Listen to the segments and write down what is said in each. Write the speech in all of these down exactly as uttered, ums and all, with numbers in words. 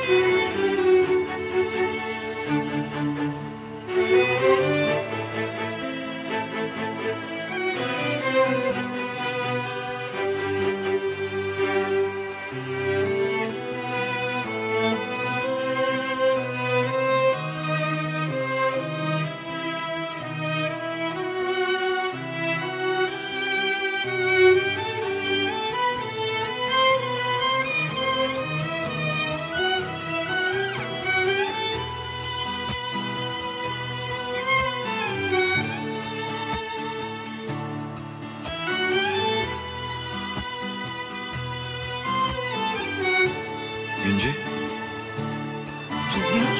İnci. Rüzgar.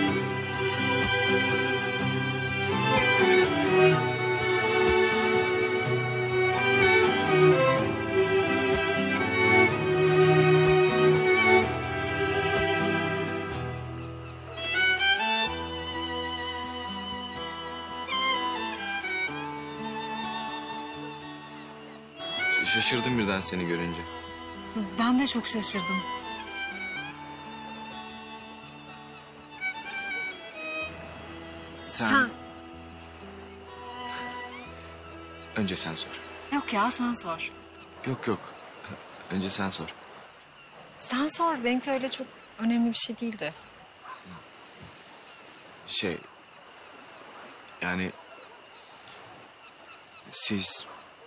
Şaşırdım birden seni görünce. Ben de çok şaşırdım. Sen... Sen... Önce sen sor. Yok ya, sen sor. Yok yok. Önce sen sor. Sen sor. Benimki öyle çok önemli bir şey değildi. Şey... Yani... Siz...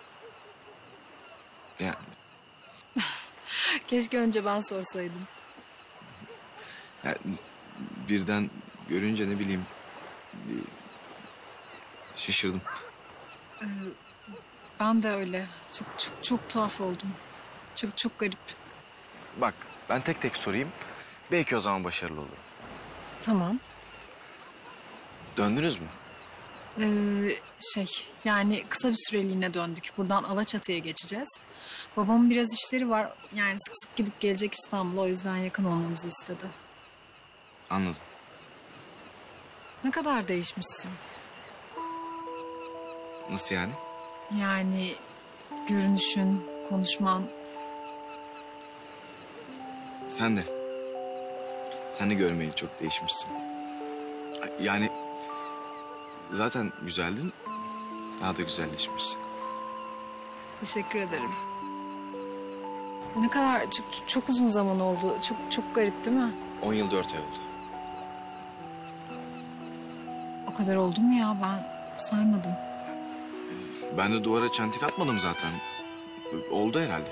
Yani... Keşke önce ben sorsaydım. yani birden görünce ne bileyim... bir şaşırdım. Ee, ben de öyle. Çok çok çok tuhaf oldum. Çok çok garip. Bak ben tek tek sorayım. Belki o zaman başarılı olurum. Tamam. Döndünüz mü? Ee, şey yani kısa bir süreliğine döndük. Buradan Alaçatı'ya geçeceğiz. Babamın biraz işleri var. Yani sık sık gidip gelecek İstanbul'a. O yüzden yakın olmamızı istedi. Anladım. Ne kadar değişmişsin. Nasıl yani? Yani görünüşün, konuşman. Sen de. Sen de görmeyeli çok değişmişsin. Yani zaten güzeldin. Daha da güzelleşmişsin. Teşekkür ederim. Ne kadar çok, çok uzun zaman oldu. Çok çok garip değil mi? On yıl dört ay oldu. O kadar oldu mu ya? Ben saymadım. Ben de duvara çentik atmadım zaten. Oldu herhalde.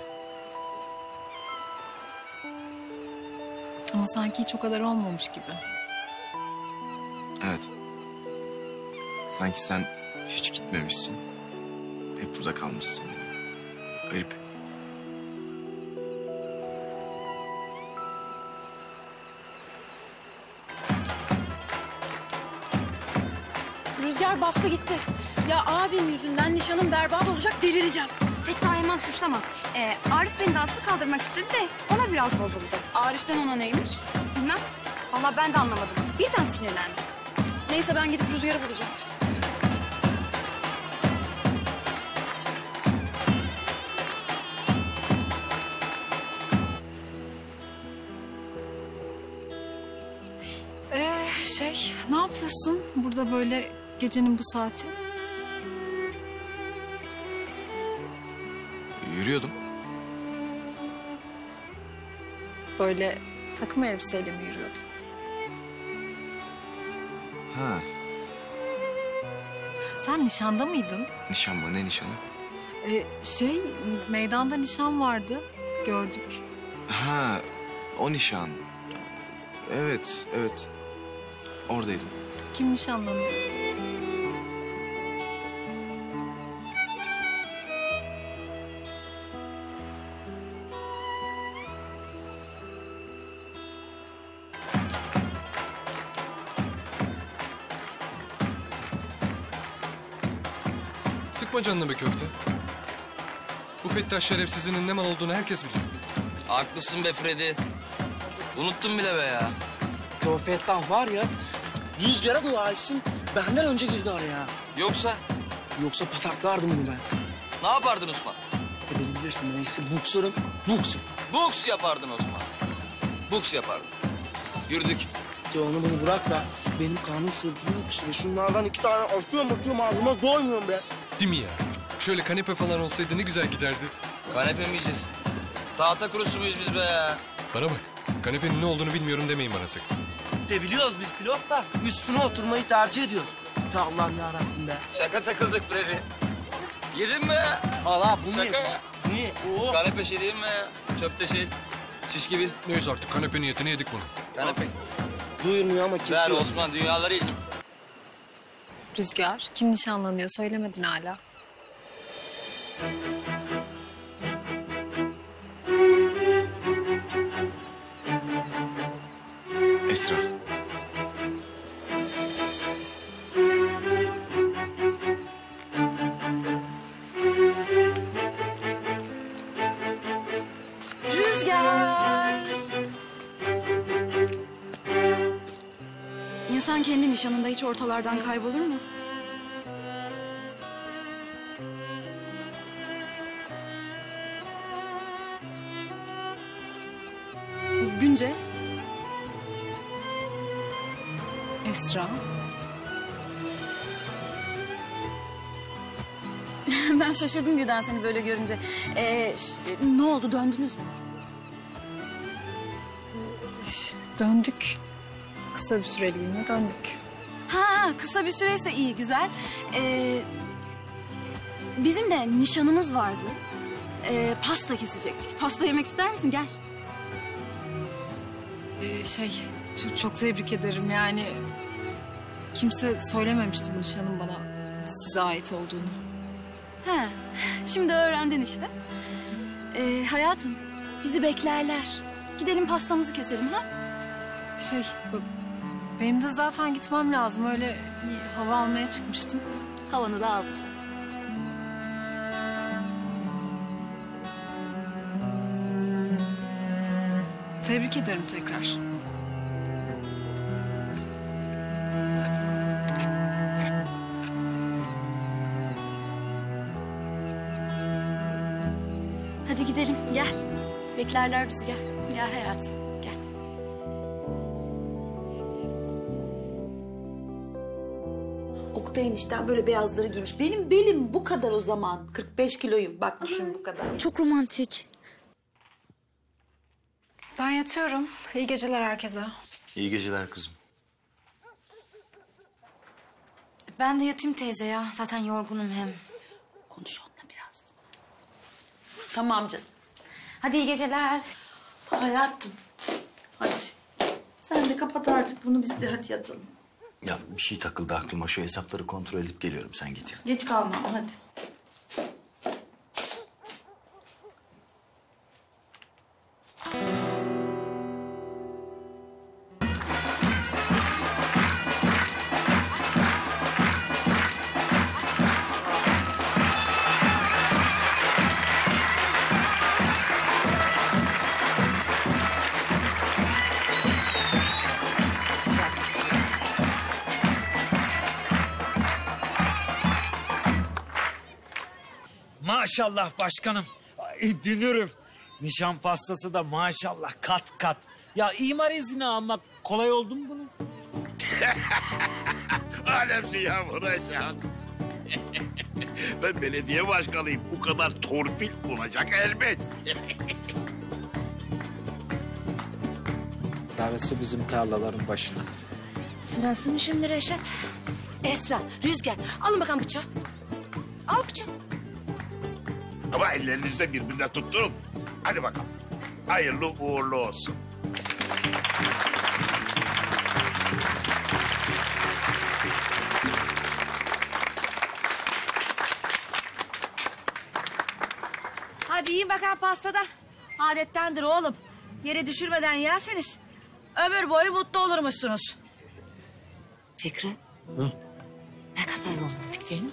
Ama sanki hiç o kadar olmamış gibi. Evet. Sanki sen hiç gitmemişsin. Hep burada kalmışsın. Garip. Rüzgar bastı gitti. Ya abim yüzünden nişanım berbat olacak, delireceğim. Fettah hemen suçlama. Ee, Arif beni dansı kaldırmak istedi de ona biraz bozuldu. Arif'ten ona neymiş? Bilmem. Vallahi ben de anlamadım. Birden sinirlendim. Neyse ben gidip Rüzgar'ı bulacağım. Ee, şey ne yapıyorsun burada böyle gecenin bu saati? Yürüyordum. Böyle takım elbiseyle mi yürüyordun? Ha, Sen nişanda mıydın? nişan mı? Ne nişanı? Ee, şey meydanda nişan vardı. Gördük. Ha, o nişan. Evet, evet. Oradaydım. Kim nişanlanıyor? Sıkma canını be köfte. Bu Fettah şerefsizinin ne mal olduğunu herkes biliyor. Haklısın be Freddy. Unuttum bile be ya. O Fettah var ya, Rüzgar'a dua etsin, benden önce girdi araya. Yoksa Yoksa pataklardım bunu ben. ne yapardın Osman? E beni bilirsin, ben işte boksörüm, boks. Boks yapardın Osman. Boks yapardın. Yürüdük. Ya onu bunu bırak da benim karnım sırtımı yapıştı. Şunlardan iki tane atıyorum atıyorum ağzıma doymuyorum be. Değil mi ya? Şöyle kanepe falan olsaydı ne güzel giderdi. Kanepe mi yiyeceğiz? Tahta kurusu muyuz biz be ya? Bana bak. Kanepenin ne olduğunu bilmiyorum demeyin bana sakın. De biliyoruz biz pilot da üstüne oturmayı tercih ediyoruz. Ta Allah'ım yarabbim be. Şaka takıldık Freddy. Yedin mi? Allah bu Şaka ne? ya. Niye? Oo. Kanepe şey değil mi? Çöpte şey. Şiş gibi. Neyse artık kanepe niyetine yedik bunu. Kanepe. Duymuyor ama Ver kesiyor. Osman dünyaları il. Rüzgar, kim nişanlanıyor söylemedin hala. Esra. Rüzgar. İnsan kendi nişanında hiç ortalardan kaybolur mu? Günce. Esra. Ben şaşırdım birden seni böyle görünce. Ee, ş- ne oldu, döndünüz mü? Şş, Döndük. Kısa bir süreliğine döndük. Ha, kısa bir süreyse iyi, güzel. Ee, bizim de nişanımız vardı. Ee, pasta kesecektik. Pasta yemek ister misin? Gel. Ee, şey, çok, çok tebrik ederim yani. Kimse söylememişti bu nişanın bana size ait olduğunu. Ha, şimdi öğrendin işte. Ee, hayatım, bizi beklerler. Gidelim pastamızı keselim ha? Şey, bu- benim de zaten gitmem lazım. Öyle bir hava almaya çıkmıştım. Havanı da aldın. Tebrik ederim tekrar. Hadi gidelim, gel. Beklerler bizi, gel. Gel hayatım, gel. Oktay enişten böyle beyazları giymiş. Benim belim bu kadar o zaman. kırk beş kiloyum. Bak düşün bu kadar. Çok romantik. Ben yatıyorum. İyi geceler herkese. İyi geceler kızım. Ben de yatayım teyze ya. Zaten yorgunum hem. Konuş onunla biraz. Tamam canım. Hadi iyi geceler. Hayatım. Hadi. Sen de kapat artık bunu, biz de hadi yatalım. Ya bir şey takıldı aklıma. Şu hesapları kontrol edip geliyorum. Sen git ya. Geç kalma hadi. Maşallah başkanım. Ay, dünürüm. Nişan pastası da maşallah kat kat. Ya imar izni almak kolay oldu mu bunun? Alemsin ya Muratcan. Ben belediye başkanıyım. Bu kadar torpil olacak elbet. Darısı bizim tarlaların başına. Sırası mı şimdi Reşat? Esra, Rüzgar, alın bakalım bıçağı. Al bıçağı. Ama ellerinizde birbirine tutturun. Hadi bakalım. Hayırlı uğurlu olsun. Hadi yiyin bakalım pastada. Adettendir oğlum. Yere düşürmeden yerseniz ömür boyu mutlu olurmuşsunuz. Fikri. Hı? Ne kadar romantik değil mi?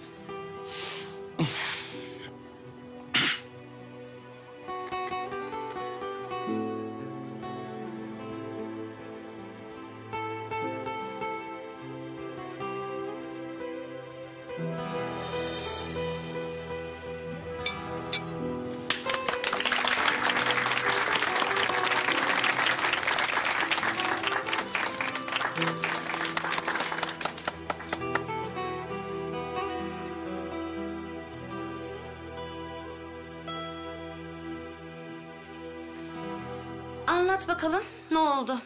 anlat bakalım ne oldu?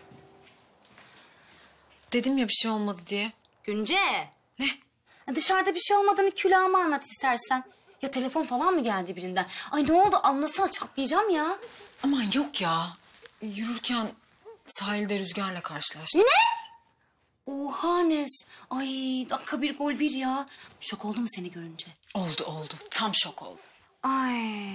Dedim ya bir şey olmadı diye. Günce. Ne? Dışarıda bir şey olmadığını külahıma anlat istersen. Ya telefon falan mı geldi birinden? Ay ne oldu anlasana çatlayacağım ya. Aman yok ya. Yürürken sahilde Rüzgar'la karşılaştım. Ne? Oha Nes. Ay dakika bir gol bir ya. Şok oldum seni görünce. Oldu oldu. Tam şok oldum. Ay.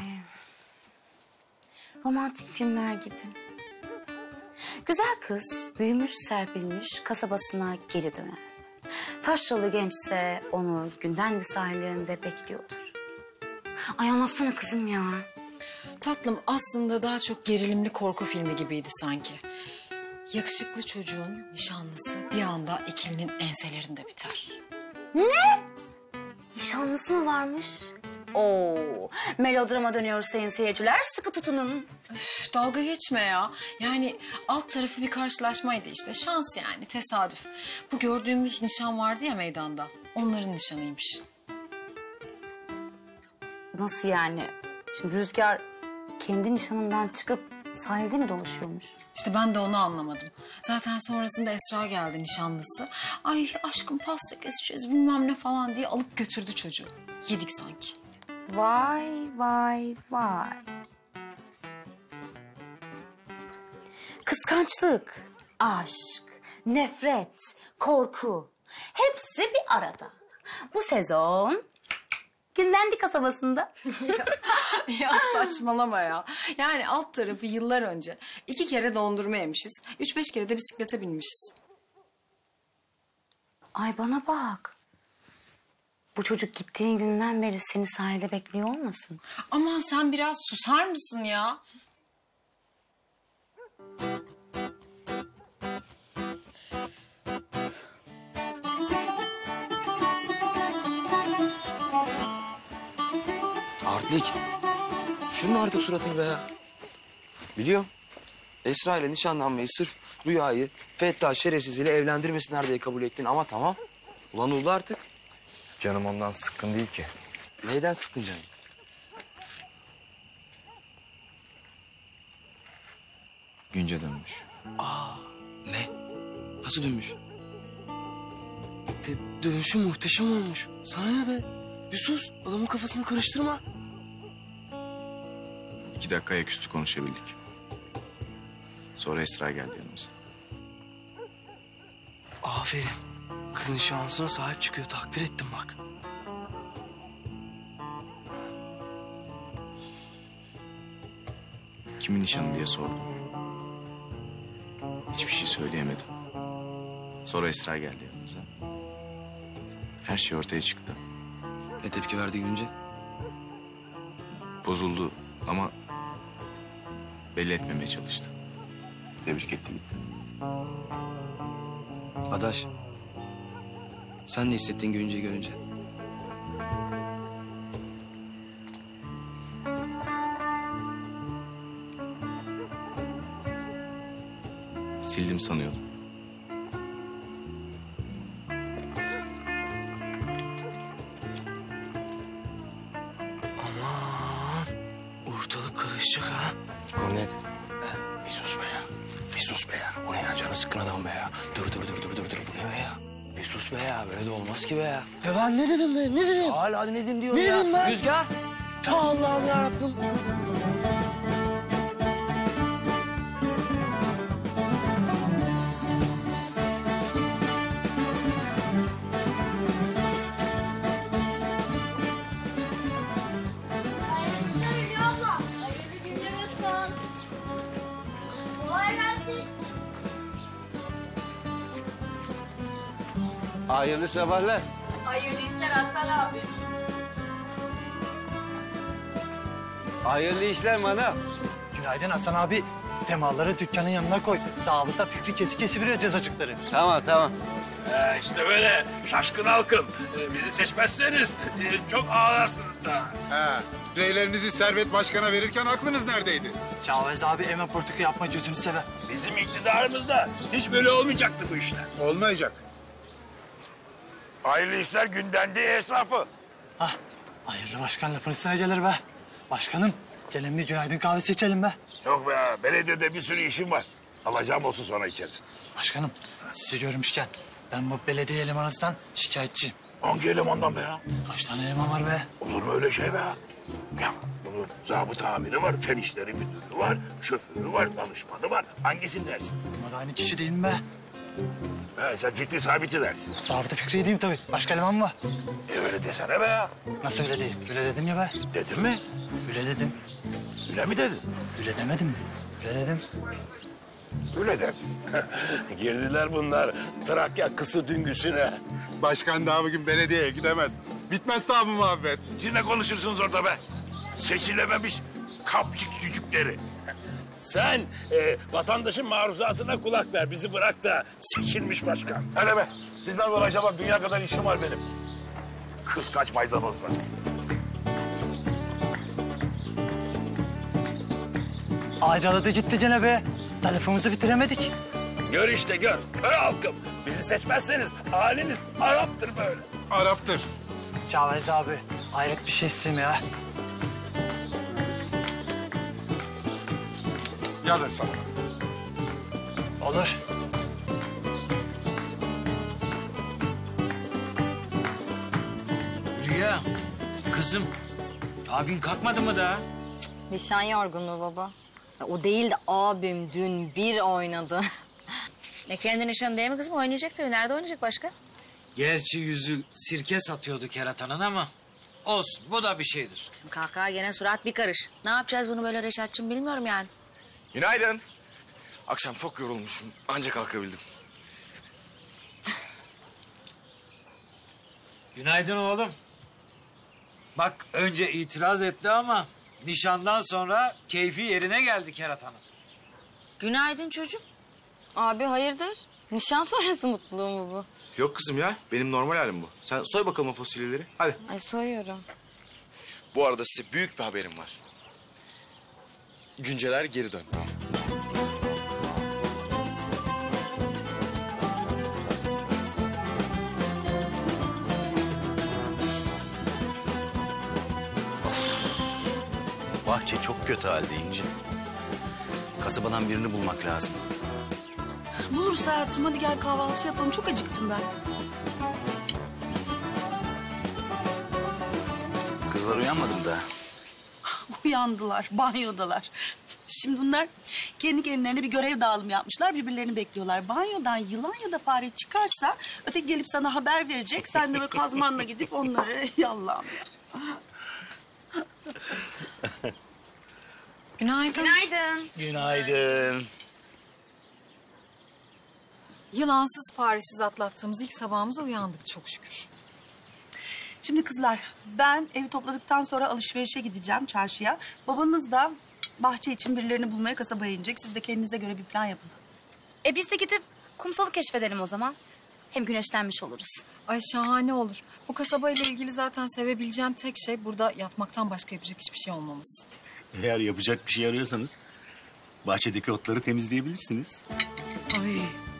Romantik filmler gibi. Güzel kız büyümüş serpilmiş kasabasına geri döner. Taşralı gençse onu Gündendi sahillerinde bekliyordur. Ay anlatsana kızım ya. Tatlım aslında daha çok gerilimli korku filmi gibiydi sanki. Yakışıklı çocuğun nişanlısı bir anda ikilinin enselerinde biter. Ne? Nişanlısı mı varmış? Oo, melodrama dönüyor sayın seyirciler. Sıkı tutunun. Üf, dalga geçme ya. Yani alt tarafı bir karşılaşmaydı işte. Şans yani, tesadüf. Bu gördüğümüz nişan vardı ya meydanda. Onların nişanıymış. Nasıl yani? Şimdi Rüzgar kendi nişanından çıkıp sahilde mi dolaşıyormuş? İşte ben de onu anlamadım. Zaten sonrasında Esra geldi nişanlısı. Ay aşkım pasta keseceğiz bilmem ne falan diye alıp götürdü çocuğu. Yedik sanki. Vay vay vay. Kıskançlık, aşk, nefret, korku hepsi bir arada. Bu sezon Gündendi kasabasında. Ya saçmalama ya. Yani alt tarafı yıllar önce iki kere dondurma yemişiz. Üç beş kere de bisiklete binmişiz. Ay bana bak. Bu çocuk gittiğin günden beri seni sahilde bekliyor olmasın? Aman sen biraz susar mısın ya? Artlik. Düşünme artık suratını be ya. Biliyorum. Esra ile nişanlanmayı sırf Rüya'yı Fettah şerefsiziyle evlendirmesinler diye kabul ettin ama tamam. Ulan oldu artık. Canım ondan sıkkın değil ki. Neyden sıkkın canım? Günce dönmüş. Aa, ne? Nasıl dönmüş? De, dönüşü muhteşem olmuş. Sana ne be? Bir sus. Adamın kafasını karıştırma. İki dakika ayaküstü konuşabildik. Sonra Esra geldi yanımıza. Aferin. Kızın şansına sahip çıkıyor. Takdir ettim bak. Kimin nişanı diye sordum. Hiçbir şey söyleyemedim. Sonra Esra geldi yanımıza. Her şey ortaya çıktı. Ne tepki verdi Günce? Bozuldu ama belli etmemeye çalıştı. Tebrik etti gitti. Adaş. Sen ne hissettin Günce'yi görünce? Sildim sanıyordum. Aman. Ortalık karışacak ha. Kornet. Bir sus be ya. Bir sus be ya. O ne ya? Canı sıkkın adam be ya. Dur dur dur dur dur dur. Bu ne be ya? Bir sus be ya. Böyle de olmaz ki be ya. Ya ben ne dedim be? Ne dedim? Hala ne dedim diyor Ne ya. dedim ben? Rüzgar. Ya Allah'ım yarabbim. Hayırlı sabahlar. Hayırlı işler Aslan abi. Hayırlı işler Manav. Günaydın Hasan abi. Temaları dükkanın yanına koy. Zabıta Fikri kesi kesiveriyor cezacıkları. Tamam tamam. Ee, işte böyle şaşkın halkım. Ee, bizi seçmezseniz e, çok ağlarsınız da. He, reylerinizi Servet Başkan'a verirken aklınız neredeydi? Çavez abi eme politika yapma gözünü sever. Bizim iktidarımızda hiç böyle olmayacaktı bu işler. Olmayacak. Hayırlı işler Gündendi esnafı. Hah, hayırlı başkan lafın üstüne gelir be. Başkanım, Gelin bir günaydın kahvesi içelim be. Yok be, belediyede bir sürü işim var. Alacağım olsun sonra içeriz. Başkanım, sizi görmüşken ben bu belediye elemanınızdan şikayetçiyim. Hangi elemandan be ya? Kaç tane eleman var be? Olur mu öyle şey be? Ya bunun zabıta amiri var, fen işleri müdürü var, şoförü var, danışmanı var. Hangisini dersin? Bunlar aynı kişi değil mi be? He, sen Fikri Sabit'i dersin. Sabıta Fikri'yi diyeyim tabii. Başka eleman mı var? E öyle desene be ya. Nasıl öyle değil? Öyle dedim ya be. Dedin mi? Öyle dedim. Öyle mi dedin? Öyle demedim mi? Öyle dedim. Öyle dedin. Girdiler bunlar Trakya kısı düngüsüne. Başkan daha bugün belediyeye gidemez. Bitmez daha bu muhabbet. Siz ne konuşursunuz orada be? Seçilememiş kapçık cücükleri. Sen e, vatandaşın maruzatına kulak ver. Bizi bırak da seçilmiş başkan. Hele be. Sizden uğraşamam. Dünya kadar işim var benim. Kız kaç maydanozla. Ayrıladı gitti gene be. Telefonu bitiremedik. Gör işte gör. Kör halkım. Bizi seçmezseniz haliniz Arap'tır böyle. Arap'tır. Cavez abi, hayret bir şeysin ya. Yaz hesabı. Olur. Rüya, kızım. Abin kalkmadı mı daha? Nişan yorgunluğu baba. Ya o değil de abim dün bir oynadı. Ne kendi nişanı değil mi kızım? Oynayacak tabii. Nerede oynayacak başka? Gerçi yüzü sirke satıyordu keratanın ama olsun bu da bir şeydir. Kahkaha gene surat bir karış. Ne yapacağız bunu böyle Reşat'cığım bilmiyorum yani. Günaydın. Akşam çok yorulmuşum. Ancak kalkabildim. Günaydın oğlum. Bak önce itiraz etti ama nişandan sonra keyfi yerine geldi keratanın. Günaydın çocuğum. Abi hayırdır? Nişan sonrası mutluluğu mu bu? Yok kızım ya. Benim normal halim bu. Sen soy bakalım o fasulyeleri. Hadi. Ay soyuyorum. Bu arada size büyük bir haberim var. Günceler geri dönmüş. Bahçe çok kötü halde İnci. Kasabadan birini bulmak lazım. Buluruz hayatım. Hadi gel kahvaltı yapalım. Çok acıktım ben. Kızlar uyanmadı mı daha? Uyandılar. Banyodalar. Şimdi bunlar kendi kendilerine bir görev dağılımı yapmışlar. Birbirlerini bekliyorlar. Banyodan yılan ya da fare çıkarsa öteki gelip sana haber verecek. Sen de böyle kazmanla gidip onları yallam ya. Günaydın. Günaydın. Günaydın. Yılansız faresiz atlattığımız ilk sabahımıza uyandık çok şükür. Şimdi kızlar ben evi topladıktan sonra alışverişe gideceğim çarşıya. Babanız da bahçe için birilerini bulmaya kasabaya inecek. Siz de kendinize göre bir plan yapın. E biz de gidip kumsalı keşfedelim o zaman. Hem güneşlenmiş oluruz. Ay şahane olur. Bu kasabayla ilgili zaten sevebileceğim tek şey burada yatmaktan başka yapacak hiçbir şey olmamız. Eğer yapacak bir şey arıyorsanız bahçedeki otları temizleyebilirsiniz. Ay.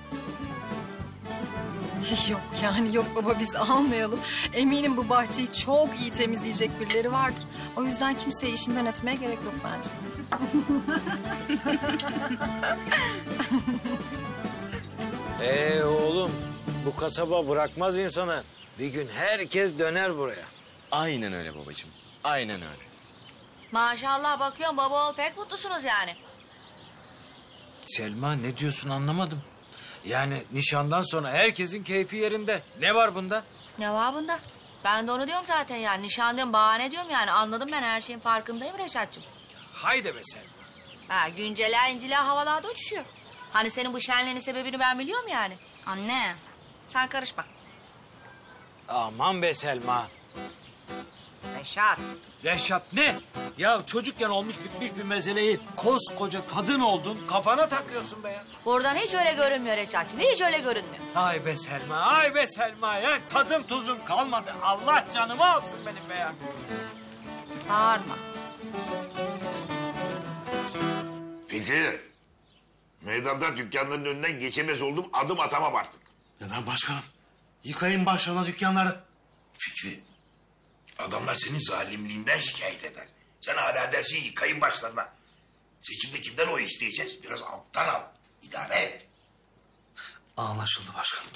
Yok yani yok baba biz almayalım. Eminim bu bahçeyi çok iyi temizleyecek birileri vardır. O yüzden kimseyi işinden etmeye gerek yok bence. Ee oğlum bu kasaba bırakmaz insanı. Bir gün herkes döner buraya. Aynen öyle babacığım. Aynen öyle. Maşallah bakıyorum baba oğul pek mutlusunuz yani. Selma ne diyorsun anlamadım. Yani nişandan sonra herkesin keyfi yerinde. Ne var bunda? Ne var bunda? Ben de onu diyorum zaten yani. Nişan diyorum bahane diyorum yani. Anladım ben her şeyin farkındayım Reşat'cığım. Haydi be Selma. Ha günceler inciler havalarda uçuşuyor. Hani senin bu şenliğinin sebebini ben biliyorum yani. Anne. Sen karışma. Aman be Selma. Reşat. Reşat ne? Ya çocukken olmuş bitmiş bir meseleyi koskoca kadın oldun kafana takıyorsun be ya. Buradan hiç öyle görünmüyor Reşat'cığım. Hiç öyle görünmüyor. Ay be Selma, ay be Selma ya. Tadım tuzum kalmadı. Allah canımı alsın benim be ya. Bağırma. Fikri, meydanda dükkanların önünden geçemez oldum. Adım atamam artık. Neden başkanım? Yıkayın başlarına dükkanları. Fikri, adamlar senin zalimliğinden şikayet eder. Sen hala dersin yıkayın başlarına. Seçimde kimden oy isteyeceğiz? Biraz alttan al. İdare et. Anlaşıldı başkanım.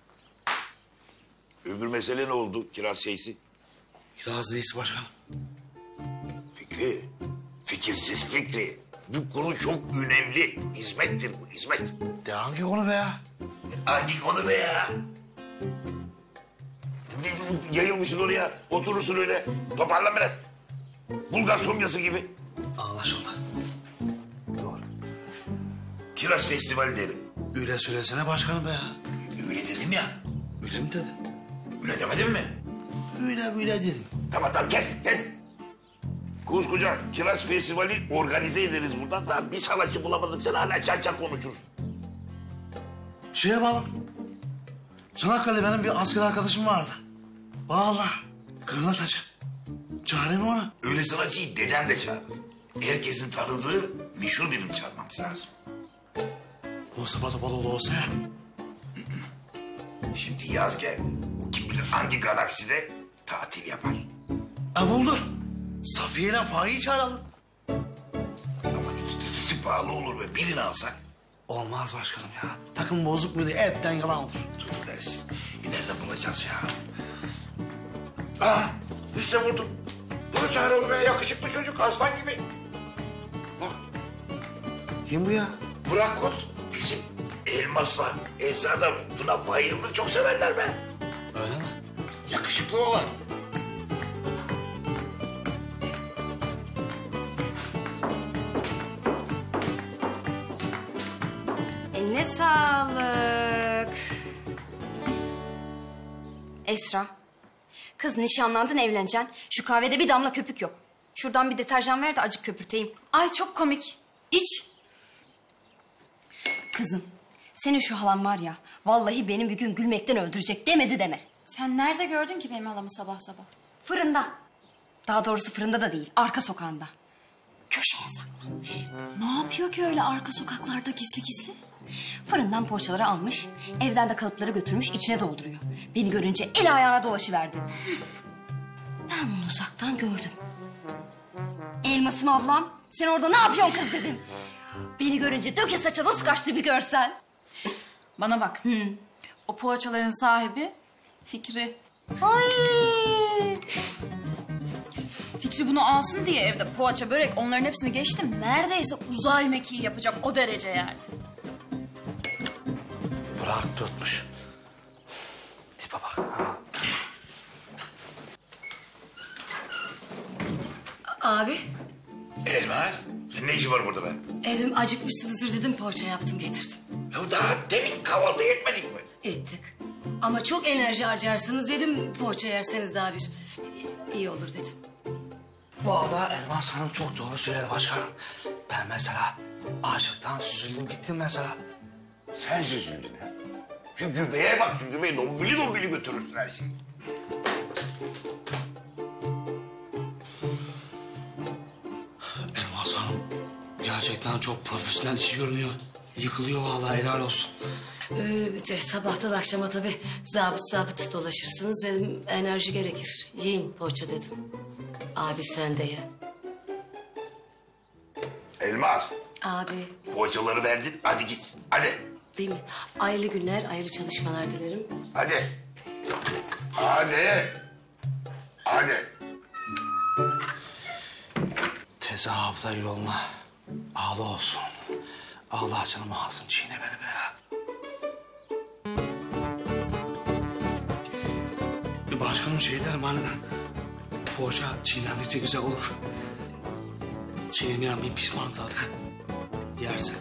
Öbür mesele ne oldu? Kiraz şeysi. Kiraz reis başkanım. Fikri. Fikirsiz Fikri. Bu konu çok önemli. Hizmettir bu, hizmet. De hangi konu be ya? Hangi konu be ya? Yayılmışsın oraya. Oturursun öyle. Toparlan biraz. Bulgar somyası gibi. Anlaşıldı. Kiraz Festivali derim. Öyle söylesene başkanım be ya. Öyle dedim ya. Öyle mi dedin? Öyle demedim mi? Öyle böyle dedin. Tamam tamam kes kes. Koskoca Kiraz Festivali organize ederiz buradan. Daha bir sanatçı bulamadık. Sen hala çay çay konuşursun. Şey yapalım. Çanakkale benim bir asker arkadaşım vardı. Vallahi kırlatacı. Çağırayım onu. Öyle sanatçıyı dedem de çağırır. Herkesin tanıdığı meşhur birini çağırmamız lazım. Mustafa Topaloğlu olsa ya. Şimdi yaz geldi. O kim bilir hangi galakside tatil yapar. E buldum. Safiye ile Faik'i çağıralım. Ama ikisi pahalı olur be. Birini alsak. Olmaz başkanım ya. Takım bozuk muydu? Hepten yalan olur. Dur dersin. İleride bulacağız ya. Aa, işte buldum. Bunu çağıralım be. Yakışıklı çocuk. Aslan gibi. Bak. Kim bu ya? Burak Kut. Bizim Elmas'la Esra da buna bayıldı. Çok severler be. Öyle mi? Yakışıklı olan. Eline sağlık. Esra. Kız nişanlandın evleneceksin. Şu kahvede bir damla köpük yok. Şuradan bir deterjan ver de acık köpürteyim. Ay çok komik. İç. Kızım senin şu halan var ya... vallahi beni bir gün gülmekten öldürecek demedi deme. Sen nerede gördün ki benim halamı sabah sabah? Fırında. Daha doğrusu fırında da değil, arka sokağında. Köşeye saklanmış. Ne yapıyor ki öyle arka sokaklarda gizli gizli? Fırından poğaçaları almış, evden de kalıpları götürmüş, içine dolduruyor. Beni görünce el ayağına dolaşıverdi. Ben bunu uzaktan gördüm. Elmasım ablam, sen orada ne yapıyorsun kız dedim. Beni görünce döke saça nasıl kaçtı bir görsen. Bana bak. Hı. O poğaçaların sahibi Fikri. Ay! Fikri bunu alsın diye evde poğaça, börek onların hepsini geçtim. Neredeyse uzay mekiği yapacak o derece yani. Bırak tutmuş. Tipe bak. Ha. Abi. Elmas. Ne işi var burada be? Evim acıkmışsınızdır dedim poğaça yaptım getirdim. Ya daha demin kahvaltı etmedik mi? Ettik. Ama çok enerji harcarsınız dedim poğaça yerseniz daha bir iyi olur dedim. Vallahi Elmas Hanım çok doğru söyledi başkanım. Ben mesela açlıktan süzüldüm gittim mesela. Sen süzüldün ha. Şu gübeye bak, şu gübeyi dombili dombili götürürsün her şeyi. Elmas Hanım gerçekten çok profesyonel işi görünüyor. Yıkılıyor vallahi, helal olsun. Ee, sabahtan akşama tabii zabıt zabıt dolaşırsınız dedim. Enerji gerekir. Yiyin poğaça dedim. Abi sen de ye. Elmas, Abi poğaçaları verdin, hadi git. Hadi, değil mi? Hayırlı günler, hayırlı çalışmalar dilerim. hadi. Hadi. Hadi. Tezahüratlar yoluna ağlı olsun. Allah canım alsın, çiğne beni be ya. Başkanım şey derim hani poğaça çiğnendikçe güzel olur. Çiğnemeyen bin pişman tabii. Yersen.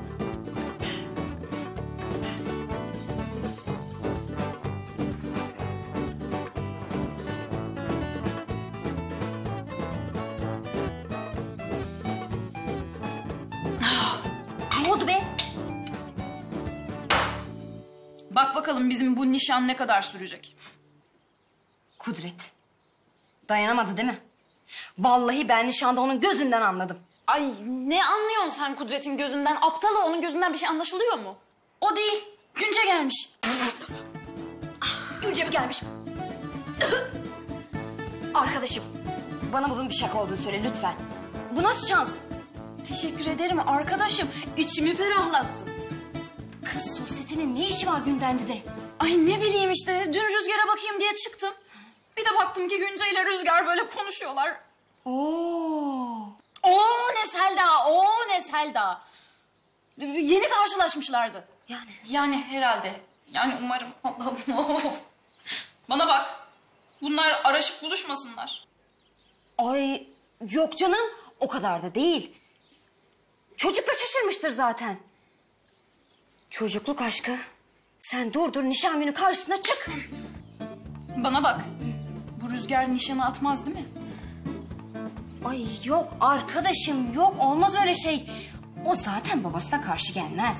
Ne oldu be? Bak bakalım bizim bu nişan ne kadar sürecek? Kudret. Dayanamadı değil mi? Vallahi ben nişanda onun gözünden anladım. Ay ne anlıyorsun sen Kudret'in gözünden? Aptal o, onun gözünden bir şey anlaşılıyor mu? O değil. Günce gelmiş. Günce mi gelmiş? Arkadaşım. Bana bunun bir şaka olduğunu söyle lütfen. Bu nasıl şans? Teşekkür ederim arkadaşım. İçimi ferahlattın. Kız sosyetenin ne işi var Gündendi'de? Ay ne bileyim işte. Dün Rüzgar'a bakayım diye çıktım. Bir de baktım ki Günce ile Rüzgar böyle konuşuyorlar. Oo. Oo ne Selda, oo ne Selda. Yeni karşılaşmışlardı. Yani? Yani herhalde. Yani umarım. Allah'ım. Bana bak. Bunlar araşıp buluşmasınlar. Ay yok canım. O kadar da değil. Çocuk da şaşırmıştır zaten. Çocukluk aşkı. Sen dur dur nişan günü karşısına çık. Bana bak. Bu Rüzgar nişanı atmaz değil mi? Ay yok arkadaşım yok olmaz öyle şey. O zaten babasına karşı gelmez.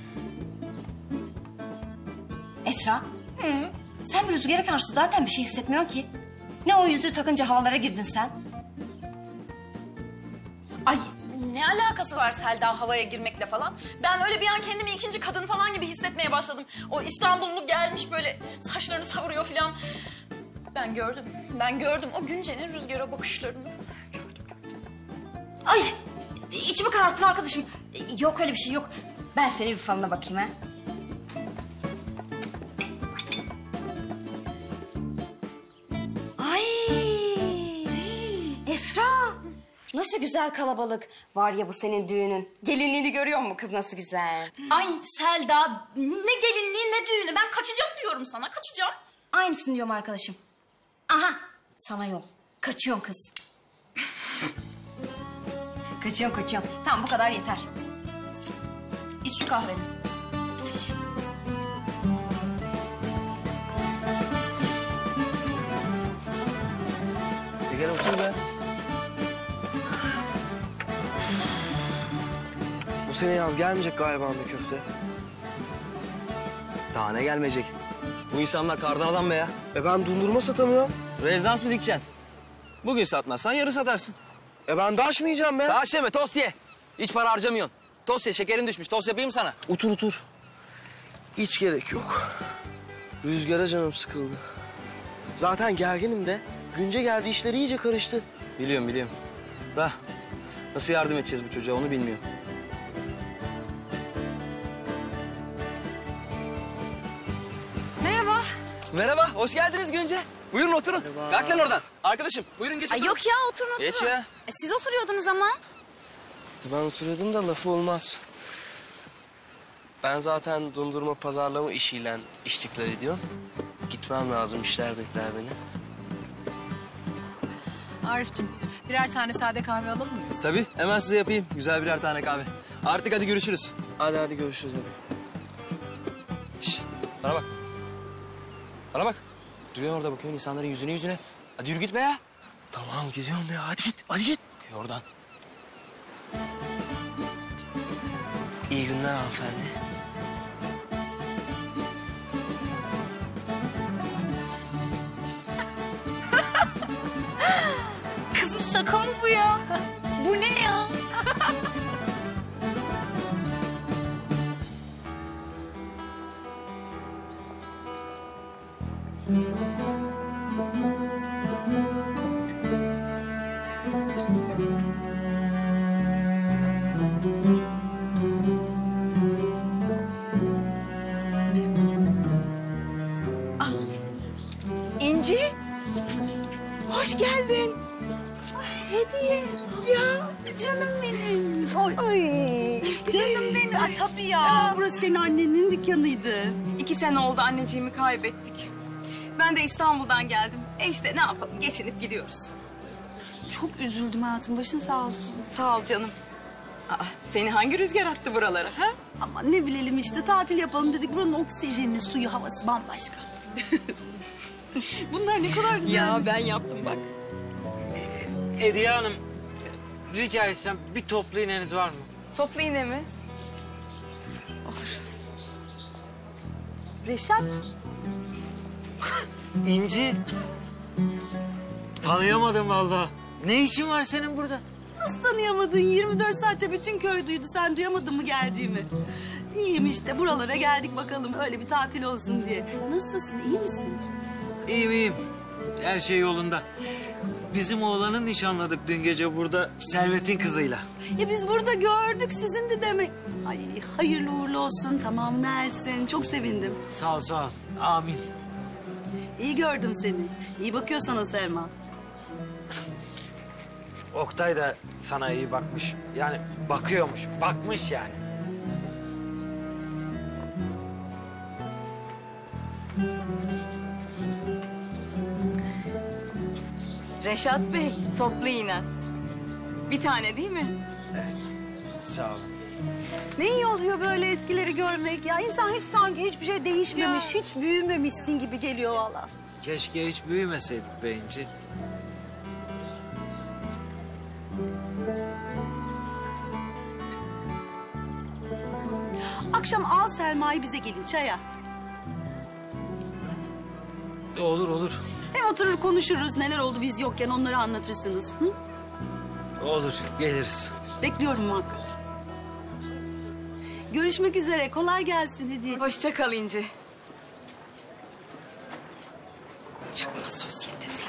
Esra. Hı? Sen Rüzgar'a karşı zaten bir şey hissetmiyorsun ki. Ne o yüzüğü takınca havalara girdin sen? Ay ne alakası var Selda havaya girmekle falan? Ben öyle bir an kendimi ikinci kadın falan gibi hissetmeye başladım. O İstanbullu gelmiş böyle saçlarını savuruyor falan. Ben gördüm, ben gördüm o Günce'nin Rüzgar'a bakışlarını. Ay içimi kararttın arkadaşım. Yok öyle bir şey yok. Ben senin bir falına bakayım ha. Ay Esra. Nasıl güzel kalabalık. Var ya bu senin düğünün. Gelinliğini görüyor musun kız nasıl güzel? Ay Selda ne gelinliği ne düğünü ben kaçacağım diyorum sana kaçacağım. Aynısını diyorum arkadaşım. Aha sana yol. Kaçıyorsun kız. Kaçıyorum kaçıyorum. Tamam bu kadar yeter. İç şu kahveni. Biteceğim. E gel otur be. Bu sene yaz gelmeyecek galiba be köfte. Daha ne gelmeyecek? Bu insanlar kardan adam be ya. E ben dondurma satamıyorum. Rezidans mı dikeceksin? Bugün satmazsan yarın satarsın. E ben daşmayacağım be. Daş yeme, tost ye. Hiç para harcamıyorsun. Tost ye, şekerin düşmüş. Tost yapayım sana. Otur otur. Hiç gerek yok. Rüzgara canım sıkıldı. Zaten gerginim de. Günce geldi işleri iyice karıştı. Biliyorum biliyorum. Da nasıl yardım edeceğiz bu çocuğa onu bilmiyorum. Merhaba. Merhaba, hoş geldiniz Günce. Buyurun oturun. Kalk lan oradan. Arkadaşım buyurun geçin. Ay yok ya oturun oturun. Geç ya. E, siz oturuyordunuz ama. Ben oturuyordum da lafı olmaz. Ben zaten dondurma pazarlama işiyle iştiklal ediyorum. Gitmem lazım, işler bekler beni. Arif'cim birer tane sade kahve alalım mı? Tabii, hemen size yapayım. Güzel birer tane kahve. Artık hadi görüşürüz. Hadi hadi görüşürüz hadi. Şişt, bana bak. Bana bak. Duruyor orada bakıyorsun insanların yüzüne yüzüne. Hadi yürü gitme ya. Tamam gidiyorum ya, hadi git, hadi git. Bakıyor oradan. İyi günler hanımefendi. Kızım şaka mı bu ya? Bu ne ya? İnci. Hoş geldin. Hediye. Ya canım benim. Oy. Ay, canım benim. Ay, tabii ya. Aa, burası senin annenin dükkanıydı. İki sene oldu anneciğimi kaybettik. Ben de İstanbul'dan geldim. E işte ne yapalım geçinip gidiyoruz. Çok üzüldüm hayatım. Başın sağ olsun. Sağ ol canım. Aa, seni hangi rüzgar attı buralara ha? Ama ne bilelim işte tatil yapalım dedik. Buranın oksijeni, suyu, havası bambaşka. Bunlar ne kadar güzelmiş. Ya ben yaptım bak. Hediye Hanım, rica etsem bir toplu iğneniz var mı? Toplu iğne mi? Olur. Reşat. İnci. Tanıyamadım vallahi. Ne işin var senin burada? Nasıl tanıyamadın? yirmi dört saatte bütün köy duydu. Sen duyamadın mı geldiğimi? İyiyim işte. Buralara geldik bakalım. Öyle bir tatil olsun diye. Nasılsın? İyi misin? İyiyim iyiyim. Her şey yolunda. bizim oğlanı nişanladık dün gece burada Servet'in kızıyla. Ya biz burada gördük sizin de demek. Ay hayırlı uğurlu olsun, tamam Ersin. Çok sevindim. Sağ ol, sağ ol. Amin. İyi gördüm seni. İyi bakıyor sana Selma. Oktay da sana iyi bakmış. Yani bakıyormuş, bakmış yani. Reşat Bey, toplu iğne. Bir tane değil mi? Sağ ol. Ne iyi oluyor böyle eskileri görmek ya. İnsan hiç sanki hiçbir şey değişmemiş, hiç büyümemişsin gibi geliyor valla. Keşke hiç büyümeseydik be İnci. Akşam al Selma'yı bize gelin çaya. Olur, olur. Hem oturur konuşuruz neler oldu biz yokken onları anlatırsınız. Hı? Olur, geliriz. Bekliyorum muhakkak. Görüşmek üzere. Kolay gelsin hediye. Hoşça kal İnci. Çakma sosyete seni.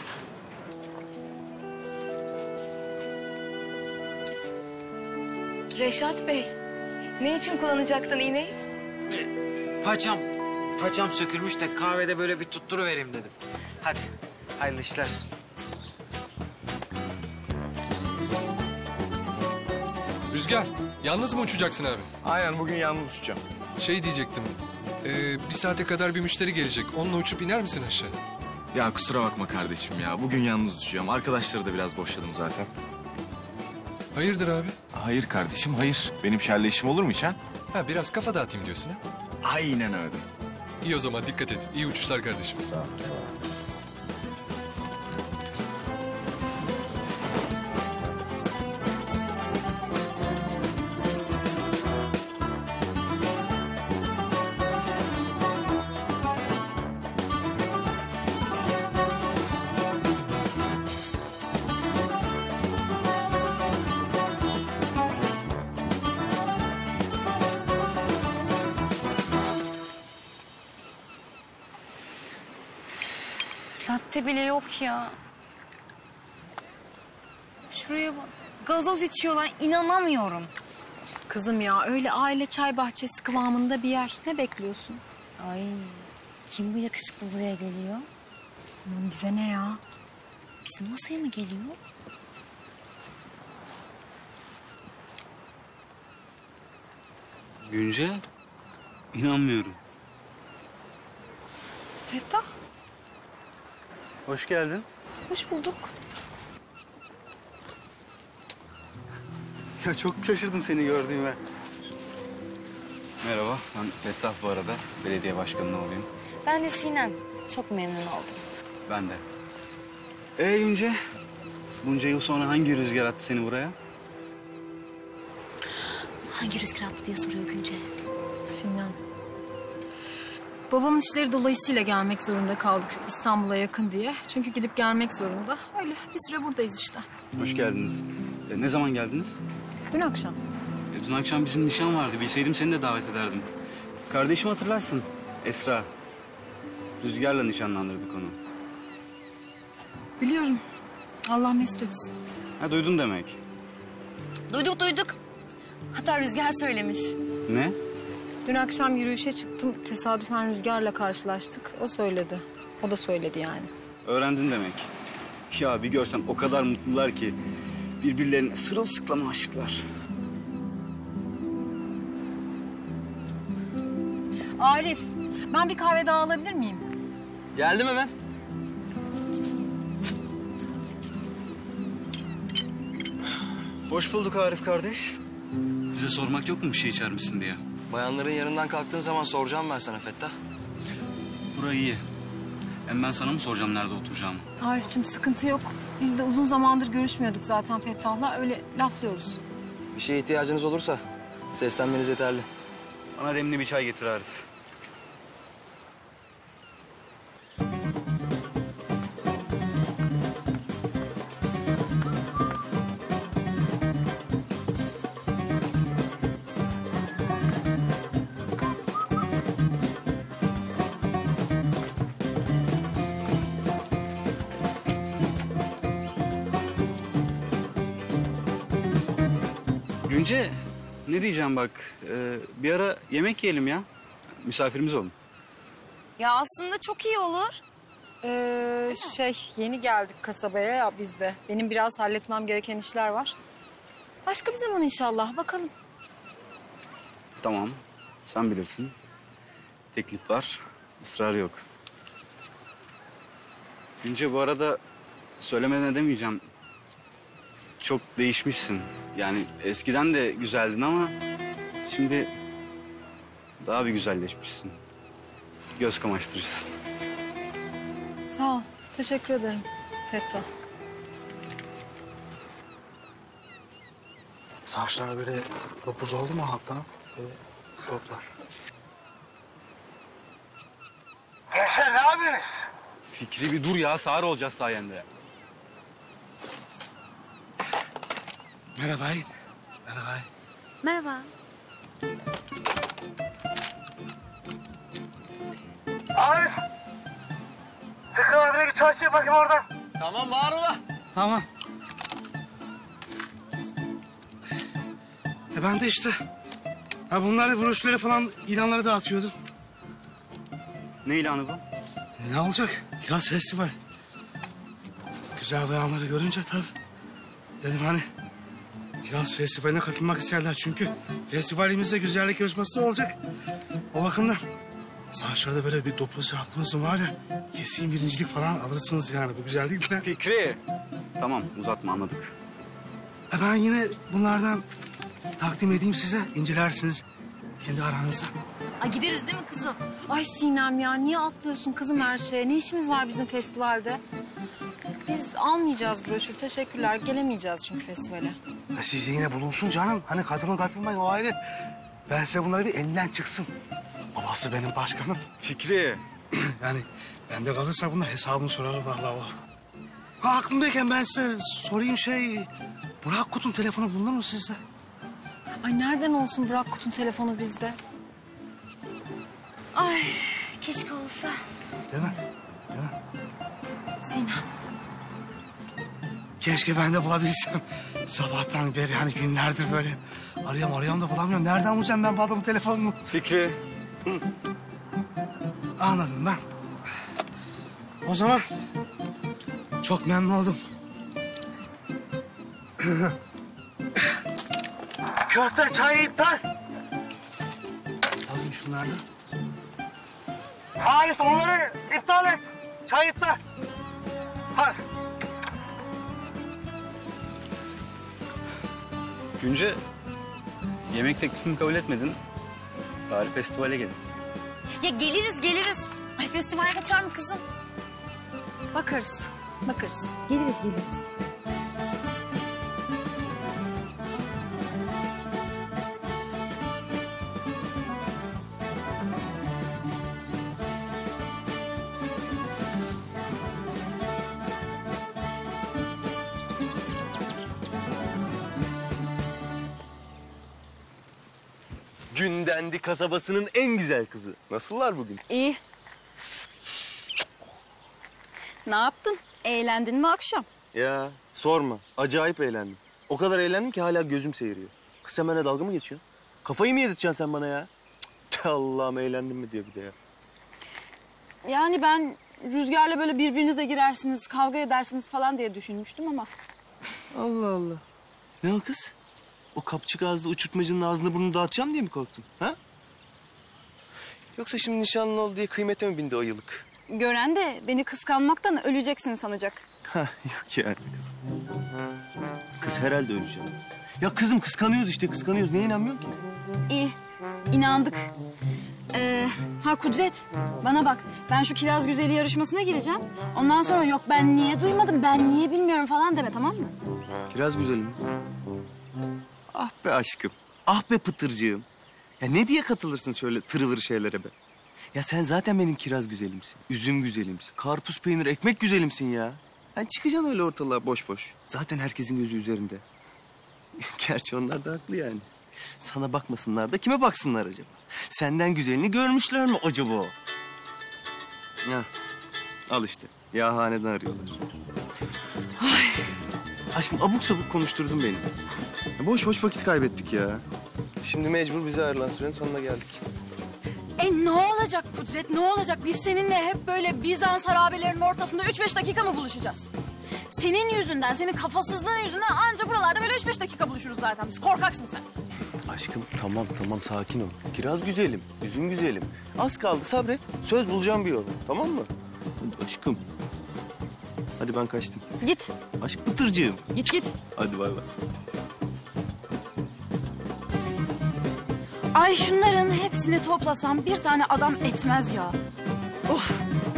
Reşat Bey, ne için kullanacaktın iğneyi? Paçam, paçam sökülmüş de kahvede böyle bir tutturuvereyim dedim. Hadi, hayırlı işler. Rüzgar, yalnız mı uçacaksın abi? Aynen bugün yalnız uçacağım. Şey diyecektim, ee, bir saate kadar bir müşteri gelecek. Onunla uçup iner misin aşağı? Ya kusura bakma kardeşim ya. Bugün yalnız uçacağım. Arkadaşları da biraz boşladım zaten. Hayırdır abi? Hayır kardeşim, hayır. Benim şerle işim olur mu hiç ha? Ha, biraz kafa dağıtayım diyorsun ha? Aynen öyle. İyi o zaman, dikkat et. İyi uçuşlar kardeşim. Sağ ol. Latte bile yok ya. Şuraya bak. Gazoz içiyorlar. İnanamıyorum. Kızım ya öyle aile çay bahçesi kıvamında bir yer. Ne bekliyorsun? Ay kim bu yakışıklı buraya geliyor? Aman bize ne ya? Bizim masaya mı geliyor? Günce, inanmıyorum. Fettah. Hoş geldin. Hoş bulduk. Ya çok şaşırdım seni gördüğüme. Merhaba, ben Fettah bu arada. Belediye başkanı olayım. Ben de Sinem. Çok memnun oldum. Ben de. Ee Günce, bunca yıl sonra hangi rüzgar attı seni buraya? Hangi rüzgar attı diye soruyor Günce. Sinem. Babamın işleri dolayısıyla gelmek zorunda kaldık İstanbul'a yakın diye. Çünkü gidip gelmek zorunda. Öyle bir süre buradayız işte. Hoş geldiniz. E, ne zaman geldiniz? Dün akşam. E, dün akşam bizim nişan vardı. Bilseydim seni de davet ederdim. Kardeşimi hatırlarsın, Esra. Rüzgar'la nişanlandırdık onu. Biliyorum. Allah mesut etsin. Ha duydun demek. Duyduk duyduk. Hatta Rüzgar söylemiş. Ne? Dün akşam yürüyüşe çıktım. Tesadüfen Rüzgar'la karşılaştık. O söyledi. O da söyledi yani. Öğrendin demek. Ya bir görsen o kadar mutlular ki birbirlerine sırılsıklam aşıklar. Arif, ben bir kahve daha alabilir miyim? Geldim hemen. Hoş bulduk Arif kardeş. Bize sormak yok mu bir şey içer misin diye. Bayanların yanından kalktığın zaman soracağım ben sana Fettah. Burayı iyi. Hem ben sana mı soracağım nerede oturacağımı? Arif'ciğim sıkıntı yok. Biz de uzun zamandır görüşmüyorduk zaten Fettah'la. Öyle laflıyoruz. Bir şeye ihtiyacınız olursa seslenmeniz yeterli. Bana demli bir çay getir Arif. Günce ne diyeceğim bak. e, bir ara yemek yiyelim ya. Misafirimiz olun. Ya aslında çok iyi olur. Ee, şey yeni geldik kasabaya ya biz de. Benim biraz halletmem gereken işler var. Başka bir zaman inşallah bakalım. Tamam. Sen bilirsin. Teklif var. Israr yok. Günce bu arada söylemeden edemeyeceğim. Çok değişmişsin. Yani eskiden de güzeldin ama şimdi daha bir güzelleşmişsin. Göz kamaştırıcısın. Sağ ol. Teşekkür ederim Fettah. Saçlar böyle topuz oldu mu hatta? Böyle toplar. Gençler ne yapıyorsunuz? Fikri bir dur ya. Sağır olacağız sayende. Merhaba. Merhaba. Merhaba. Arif. Sıkın abine bir çarşıya bakayım oradan. Tamam var mı? Tamam. E ben de işte ha bunları broşürleri falan ilanları dağıtıyordum. Ne ilanı bu? E ne olacak? Kiraz Festivali. Güzel bayanları görünce tabii. Dedim hani Kiraz Festivali'ne katılmak isterler çünkü festivalimizde güzellik yarışması da olacak. O bakımdan saçlarda böyle bir topuz yaptığımız var ya kesin birincilik falan alırsınız yani bu güzellikle. Fikri. Tamam uzatma anladık. E ben yine bunlardan takdim edeyim size incelersiniz kendi aranızda. Ay gideriz değil mi kızım? Ay Sinem ya niye atlıyorsun kızım her şeye? Ne işimiz var bizim festivalde? Biz almayacağız broşür teşekkürler. Gelemeyeceğiz çünkü festivale. E siz de yine bulunsun canım. Hani katılın katılmayın o ayrı. Ben size bunları bir elinden çıksın. Babası benim başkanım. Fikri. Yani bende kalırsa bunun hesabını sorarım vallahi. Ha aklımdayken ben size sorayım şey... Burak Kut'un telefonu bulunur mu sizde? Ay nereden olsun Burak Kut'un telefonu bizde? Ay keşke olsa. Değil mi? Değil mi? Sinem. Keşke ben de bulabilsem. Sabahtan beri hani günlerdir böyle arıyorum arıyorum da bulamıyorum. Nereden bulacağım ben bu adamın telefonunu? Fikri. Hı. Anladım ben. O zaman çok memnun oldum. Köfte çay iptal. Alayım şunlardan. Hayır onları iptal et. Çay iptal. Hadi. Günce yemek teklifimi kabul etmedin. Bari festivale gelin. Ya geliriz geliriz. Ay festivale kaçar mı kızım? Bakarız. Bakarız. Geliriz geliriz. Gündendi kasabasının en güzel kızı. Nasıllar bugün? İyi. Ne yaptın? Eğlendin mi akşam? Ya sorma. Acayip eğlendim. O kadar eğlendim ki hala gözüm seyiriyor. Kız sen benimle dalga mı geçiyorsun? Kafayı mı yedirteceksin sen bana ya? Cık, Allah'ım eğlendim mi diyor bir de ya. Yani ben Rüzgar'la böyle birbirinize girersiniz, kavga edersiniz falan diye düşünmüştüm ama. Allah Allah. Ne o kız? O kapçık ağızlı uçurtmacının ağzını burnunu dağıtacağım diye mi korktun? Ha? Yoksa şimdi nişanlın oldu diye kıymete mi bindi o yıllık? Gören de beni kıskanmaktan öleceksin sanacak. Ha yok yani kız. Kız herhalde öleceğim. Ya kızım kıskanıyoruz işte kıskanıyoruz. Niye inanmıyorsun ki? İyi, inandık. Ee, ha Kudret, bana bak. Ben şu kiraz güzeli yarışmasına gireceğim. Ondan sonra yok ben niye duymadım, ben niye bilmiyorum falan deme tamam mı? Kiraz güzeli mi? Ah be aşkım. Ah be pıtırcığım. Ya ne diye katılırsın şöyle tırıvır şeylere be? Ya sen zaten benim kiraz güzelimsin. Üzüm güzelimsin. Karpuz peynir, ekmek güzelimsin ya. Sen çıkacaksın öyle ortalığa boş boş. Zaten herkesin gözü üzerinde. Gerçi onlar da haklı yani. Sana bakmasınlar da kime baksınlar acaba? Senden güzelini görmüşler mi acaba? Ya al işte. Yahaneden arıyorlar. Ay. Aşkım abuk sabuk konuşturdun beni. Ya boş boş vakit kaybettik ya. Şimdi mecbur bize ayrılan sürenin sonuna geldik. E ne olacak Kudret, ne olacak? Biz seninle hep böyle Bizans harabelerinin ortasında üç beş dakika mı buluşacağız? Senin yüzünden, senin kafasızlığın yüzünden anca buralarda böyle üç beş dakika buluşuruz zaten biz. Korkaksın sen. Aşkım tamam tamam sakin ol. Kiraz güzelim, üzüm güzelim. Az kaldı sabret. Söz bulacağım bir yolu. Tamam mı? Hadi aşkım. Hadi ben kaçtım. Git. Aşk pıtırcığım. Git git. Hadi bay bay. Ay şunların hepsini toplasam bir tane adam etmez ya. Of.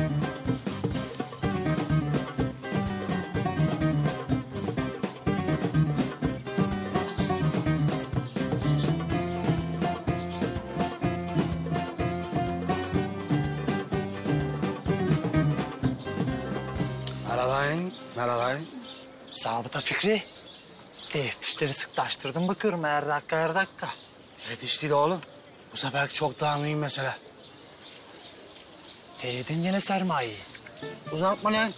Merhabayın, merhabayın. Zabıta Fikri. Teftişleri sıklaştırdım bakıyorum her dakika her dakika. Teftiş değil oğlum. Bu seferki çok daha mühim mesele. Teyidin yine sermayeyi. Uzatma lan.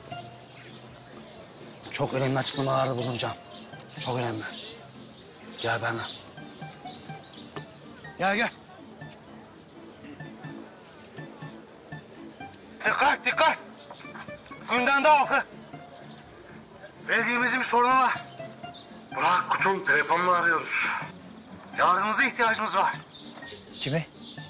Çok önemli açıklamalarda bulunacağım. Çok önemli. Gel benimle. Gel gel. Dikkat dikkat. Günden daha oku. Belediyemizin bir sorunu var. Burak Kut'un telefonunu arıyoruz. Yardımınıza ihtiyacımız var. Kimi?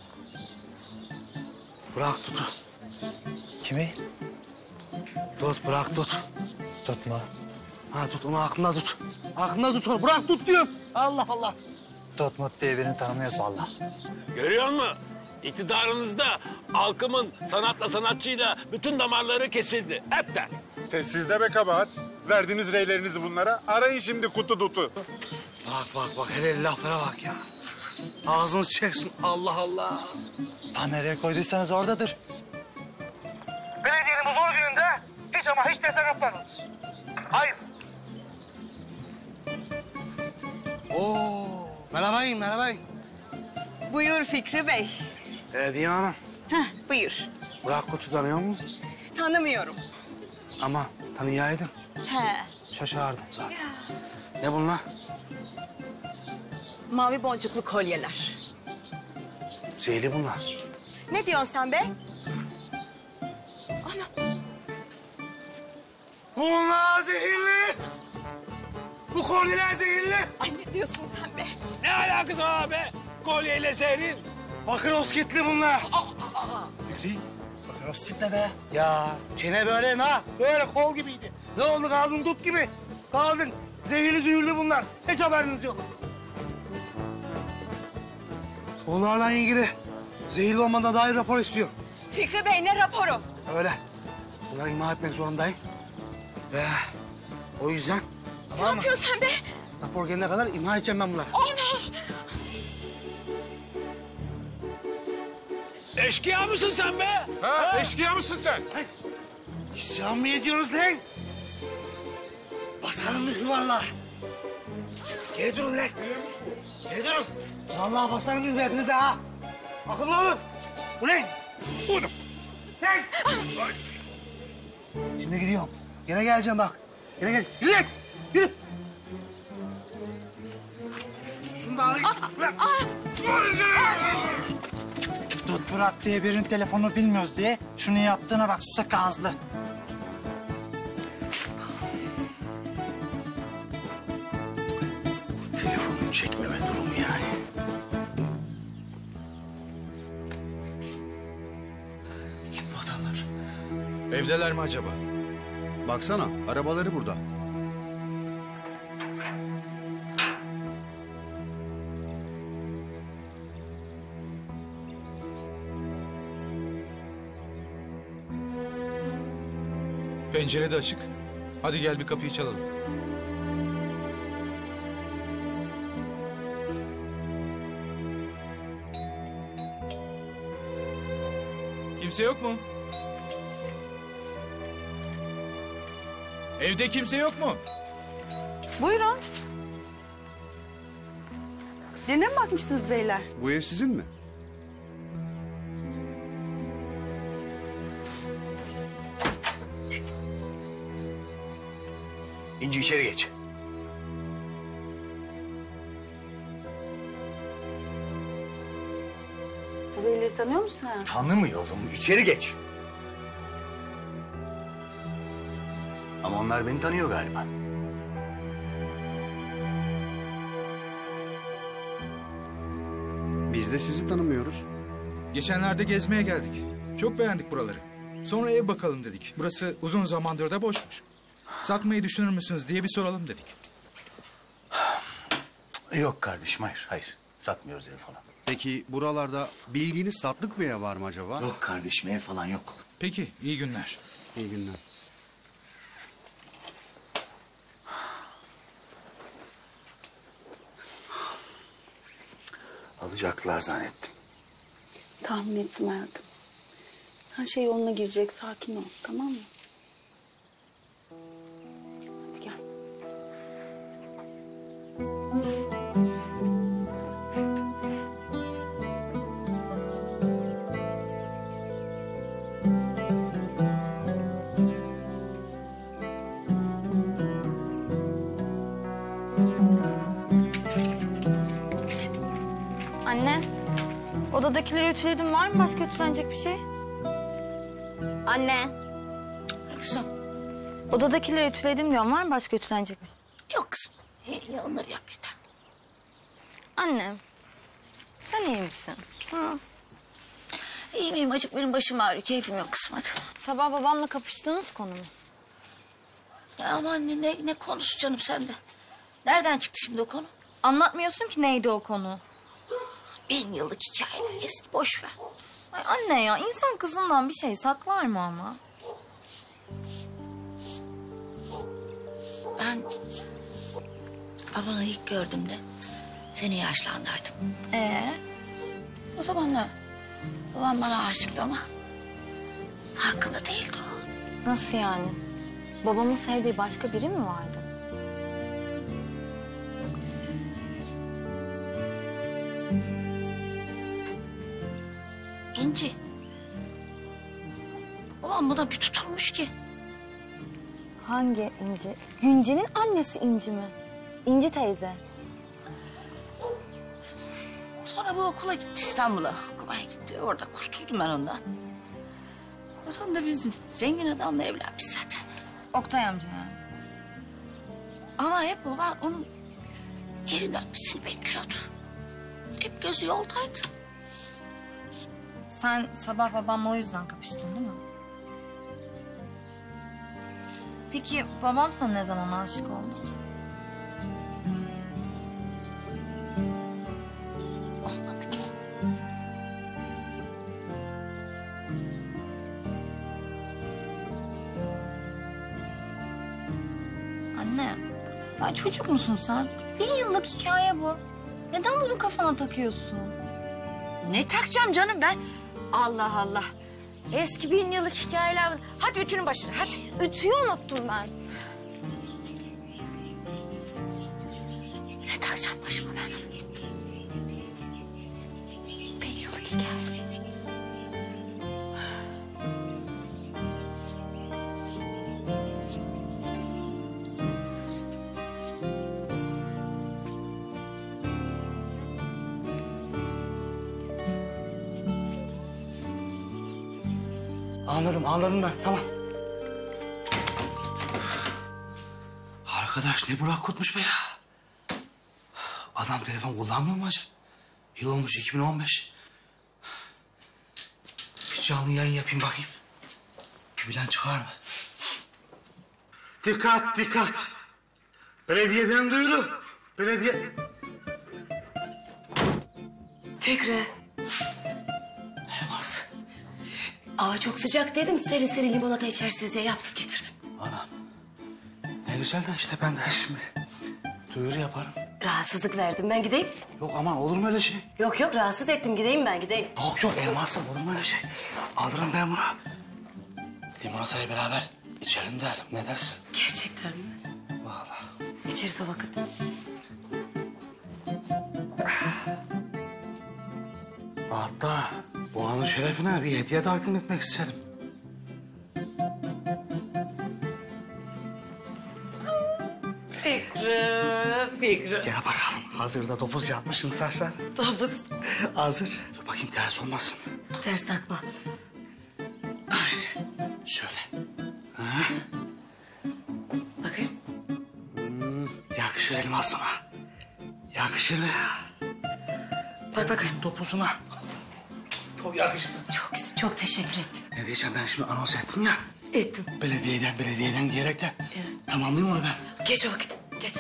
Burak Tut'u. Kimi? Tut, Burak Tut. Tut mu? Ha tut, onu aklında tut. Aklında tut onu. Burak Tut diyorum. Allah Allah. Tut Mut diye birini tanımıyorsa Allah. Görüyor musun? İktidarınızda halkımın sanatla sanatçıyla bütün damarları kesildi. Hepten. Sizde be kabahat. Verdiniz reylerinizi bunlara. Arayın şimdi kutu dutu. Bak bak bak hele laflara bak ya. Ağzınız çeksin Allah Allah. Daha nereye koyduysanız oradadır. Belediyenin bu zor gününde hiç ama hiç destek atmadınız. Hayır. Oo, merhabayın merhabayın. Buyur Fikri Bey. Belediye hanım. Heh, buyur. Burak Kut'u tanıyor musun? Tanımıyorum. Ama tanıyaydın. He. Şaşardım zaten. Ne bunlar? Mavi boncuklu kolyeler. Zehirli bunlar. Ne diyorsun sen be? Bunlar zehirli. Bu kolyeler zehirli. Ay ne diyorsun sen be? Ne alakası var be? Kolyeyle zehrin. Bakın oskitli bunlar. Fikri, bakın oskit ne be? Ya çene böyle ha, böyle kol gibiydi. Ne oldu kaldın tut gibi. Kaldın. Zehirli zehirli bunlar. Hiç haberiniz yok. Onlarla ilgili zehirli olmadığına dair rapor istiyor. Fikri Bey ne raporu? Öyle. Bunları imha etmek zorundayım. Ve o yüzden... Ne yapıyorsun sen be? Rapor gelene kadar imha edeceğim ben bunları. O ne? Eşkıya mısın sen be? Ha, ha? Eşkıya mısın sen? Hey, İsyan mı ediyorsunuz lan? Basanın mührü valla. Geri durun lan. Geri durun. Vallahi basanın mührü hepinize ha. Akıllı olun. Bu ne? Bunu. Hey! Şimdi gidiyorum. Gene geleceğim bak. Gene gel. Yürü lan. Yürü. Şunu da alayım. Tut Burak diye birinin telefonunu bilmiyoruz diye şunu yaptığına bak susak ağızlı. Telefonu çekmeme durumu yani. Kim bu adamlar? Evdeler mi acaba? Baksana arabaları burada. Pencere de açık. Hadi gel bir kapıyı çalalım. Kimse yok mu? Evde kimse yok mu? Buyurun. Birine mi bakmıştınız beyler? Bu ev sizin mi? İnci içeri geç. Bu beyleri tanıyor musun ha? Tanımıyorum. İçeri geç. Ama onlar beni tanıyor galiba. Biz de sizi tanımıyoruz. Geçenlerde gezmeye geldik. Çok beğendik buraları. Sonra ev bakalım dedik. Burası uzun zamandır da boşmuş. Satmayı düşünür müsünüz diye bir soralım dedik. Yok kardeşim, hayır, hayır. Satmıyoruz ev falan. Peki buralarda bildiğiniz satlık bir ev var mı acaba? Yok kardeşim, ev falan yok. Peki, iyi günler. İyi günler. Alacaklar zannettim. Tahmin ettim hayatım. Her şey yoluna girecek. Sakin ol, tamam mı? Hadi gel. Anne, odadakileri ütüledim. Var mı başka ütülenecek bir şey? Anne. Ne kızım? Odadakileri ütüledim diyorum. Var mı başka ütülenecek bir şey? Yok kızım. İyi, onları yap yeter. Anne, sen iyi misin? Hı. İyi miyim? Acık benim başım ağrıyor. Keyfim yok kızım, hadi. Sabah babamla kapıştığınız konu mu? Ya ama anne ne, ne konusu canım sende? Nereden çıktı şimdi o konu? Anlatmıyorsun ki neydi o konu? Bin yıllık hikayeler eski, boş ver. Ay anne ya, insan kızından bir şey saklar mı ama? Ben babanı ilk gördüğümde seni yaşlandırdım. Ee? O zamanlar babam bana aşıktı ama farkında değildi o. Nasıl yani? Babamın sevdiği başka biri mi vardı? İnci. Babam buna bir tutulmuş ki. Hangi İnci? Günce'nin annesi İnci mi? İnci teyze. Sonra bu okula gitti, İstanbul'a okumaya gitti. Orada kurtuldum ben ondan. Oradan da bizim zengin adamla evlenmiş zaten. Oktay amca yani. Ama hep baba onun geri dönmesini bekliyordu. Hep gözü yoldaydı. Sen sabah babamla o yüzden kapıştın değil mi? Peki babam sana ne zaman aşık oldu? Olmadı ki. Anne, ya çocuk musun sen? Bin yıllık hikaye bu. Neden bunu kafana takıyorsun? Ne takacağım canım ben? Allah Allah. Eski bin yıllık hikayeler. Hadi ütünün başına, hadi. Ütüyü unuttum ben. Ne takacağım başıma ben onu? Bin yıllık hikaye. Anladım, anladım ben. Tamam. Arkadaş ne Burak Kutmuş be ya. Adam telefon kullanmıyor mu acaba? Yıl olmuş iki bin on beş. Bir canlı yayın yapayım bakayım. Bilen çıkar mı? Dikkat, dikkat. Belediyeden duyuru. Belediye... Fikri. Elmas. Hava çok sıcak dedim. Serin serin limonata içersiniz diye yaptım getirdim. Anam. Ne güzel de işte ben de şimdi duyuru yaparım. Rahatsızlık verdim ben gideyim. Yok aman olur mu öyle şey? Yok yok rahatsız ettim gideyim ben gideyim. Yok yok Elmas'ım olur mu öyle şey? Alırım ben bunu. Limonatayı beraber içelim derim. Ne dersin? Gerçekten mi? Vallahi. İçeriz o vakit. Hatta bu anın şerefine bir hediye takdim etmek isterim. Fikri. Gel bakalım. Hazırda topuz yapmışsın saçlar. Topuz. Hazır. Dur bakayım ters olmasın. Ters takma. Şöyle. Ha? Bakayım. Hmm, yakışır elmasıma. Yakışır be. Bak bakayım. Topuzuna. Çok yakıştı. Çok, çok teşekkür ettim. Ne diyeceğim ben şimdi anons ettim ya. Ettin. Belediyeden belediyeden diyerek de. Evet. Tamamlayayım onu ben. Geç o vakit. Geç.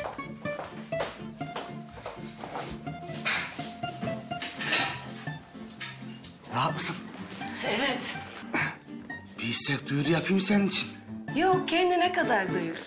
Rahat mısın? Evet. Bir hisset duyuru yapayım senin için. Yok kendine kadar duyur.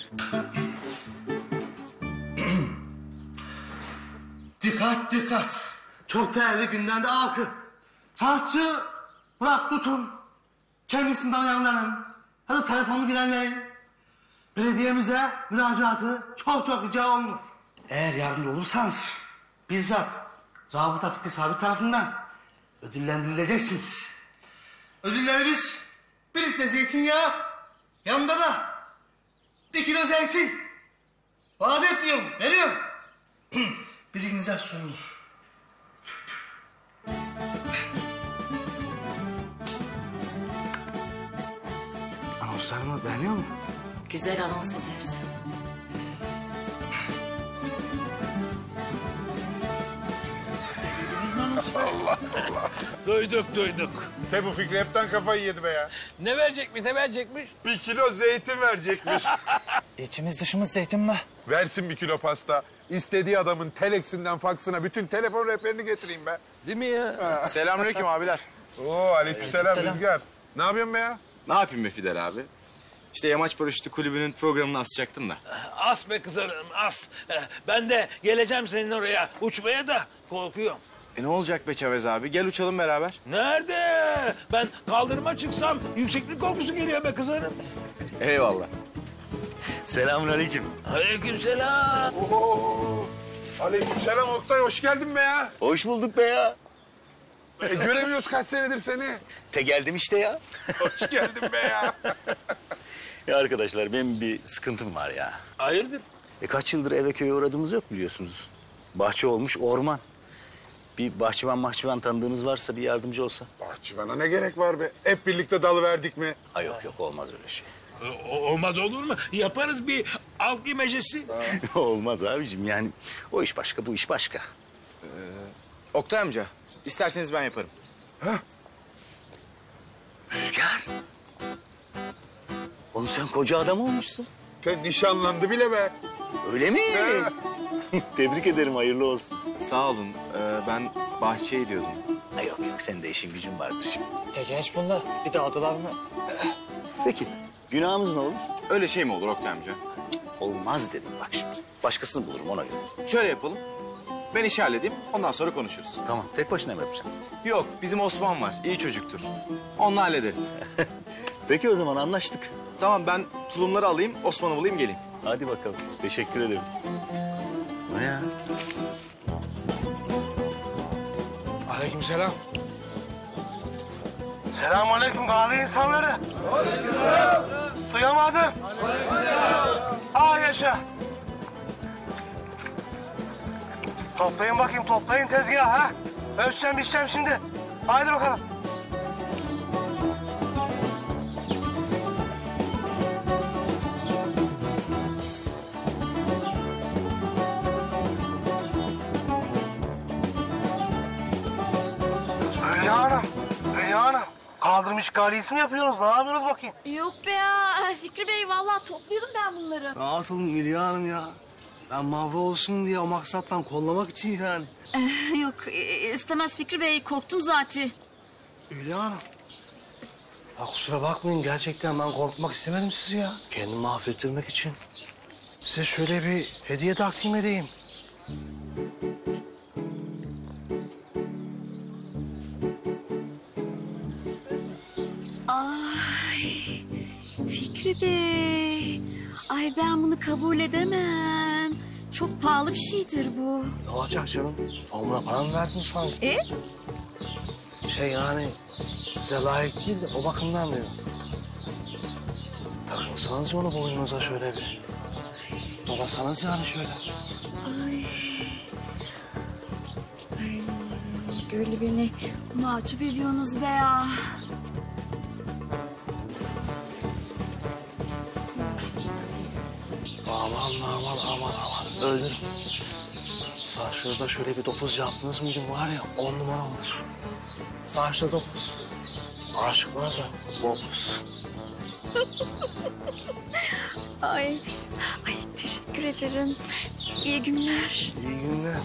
Dikkat dikkat. Çok değerli gündemde halkı. Sanatçı Burak Dut'un kendisinden uyanların ya da telefonu bilenlerin belediyemize müracaatı çok çok rica olunur. Eğer yardımcı olursanız bizzat zabıta Fikri Sabit tarafından ödüllendirileceksiniz. Ödüllerimiz bir litre zeytinyağı, yanında da bir kilo zeytin. Vaat etmiyorum, veriyorum. Bilginize sunulur. Anonslarımı beğeniyor musun? Güzel anons edersin. Allah Allah. Duyduk duyduk. Te bu Fikri hepten kafayı yedi be ya. Ne verecekmiş ne verecekmiş? Bir kilo zeytin verecekmiş. İçimiz dışımız zeytin mi? Versin bir kilo pasta. İstediği adamın teleksinden faksına bütün telefon rehberini getireyim be. Değil mi ya? Selamünaleyküm abiler. Oo aleykümselam Aleykümselam. Rüzgar. Ne yapıyorsun be ya? Ne yapayım be Fidel abi? İşte Yamaç Paraşütü Kulübü'nün programını asacaktım da. As be kızarım as. Ben de geleceğim senin oraya uçmaya da korkuyorum. E ne olacak be Çavez abi? Gel uçalım beraber. Nerede? Ben kaldırıma çıksam yükseklik korkusu geliyor be kızarım. Eyvallah. Selamünaleyküm. Aleykümselam. Oo. Aleykümselam Oktay, hoş geldin be ya. Hoş bulduk be ya. E, göremiyoruz kaç senedir seni. Te geldim işte ya. Hoş geldin be ya. Ya arkadaşlar benim bir sıkıntım var ya. Hayırdır? E kaç yıldır eve köye uğradığımız yok biliyorsunuz. Bahçe olmuş orman. Bir bahçıvan mahçıvan tanıdığınız varsa bir yardımcı olsa. Bahçıvana ne gerek var be? Hep birlikte dalı verdik mi? Ha yok yok olmaz öyle şey. O- olmaz olur mu? Yaparız bir algı mecesi. Olmaz abicim yani o iş başka bu iş başka. Ee, Oktay amca, isterseniz ben yaparım. Ha? Rüzgar. Oğlum sen koca adam olmuşsun. Sen nişanlandı bile be. Öyle mi? He. Tebrik ederim hayırlı olsun. Sağ olun. Ee, ben bahçeye gidiyordum. Ha yok yok senin de işin gücün vardır şimdi. De genç bunlar. Bir dağıtılar mı? Peki günahımız ne olur? Öyle şey mi olur Oktay amca? Olmaz dedim bak şimdi. Başkasını bulurum ona göre. Şöyle yapalım. Ben işi halledeyim, ondan sonra konuşuruz. Tamam tek başına mı yapacaksın? Yok, bizim Osman var. İyi çocuktur. Onunla hallederiz. Peki o zaman anlaştık. Tamam, ben tulumları alayım, Osman'ı bulayım, geleyim. Hadi bakalım. Teşekkür ederim. O ne ya? Aleykümselam. Selamünaleyküm kahve insanları. Aleykümselam. Duyamadım. Aleykümselam. Aa yaşa. Toplayın bakayım, toplayın tezgahı ha. Ölçeceğim, biçeceğim şimdi. Haydi bakalım. Hülya Hanım, Hülya Hanım. Kaldırım işgaliyesi mi yapıyorsunuz? Ne yapıyorsunuz bakayım? Yok be ya Fikri Bey vallahi topluyordum ben bunları. Rahat olun Hülya Hanım ya. Ben mavra olsun diye o maksattan kollamak için yani. Eh, yok e, istemez Fikri Bey korktum zaten. Hülya Hanım. Ya kusura bakmayın gerçekten ben korkmak istemedim sizi ya. Kendimi affettirmek için. Size şöyle bir hediye takdim edeyim. Ay Fikri Bey. Ay ben bunu kabul edemem. Çok pahalı bir şeydir bu. Ne olacak canım? Onunla para mı verdin sanki? E? Şey yani size layık değil de o bakımdan diyorum. Takılsanız onu boynunuza şöyle bir. Dolasanız yani şöyle. Ay böyle beni mahcup ediyorsunuz be ya. Aman aman aman aman. Öldüm. Saçlarda şöyle bir dokuz yaptınız mıydı var ya on numara olur. Saçta dokuz. Aşıklar da dokuz. Ay, ay teşekkür ederim. İyi günler. İyi günler.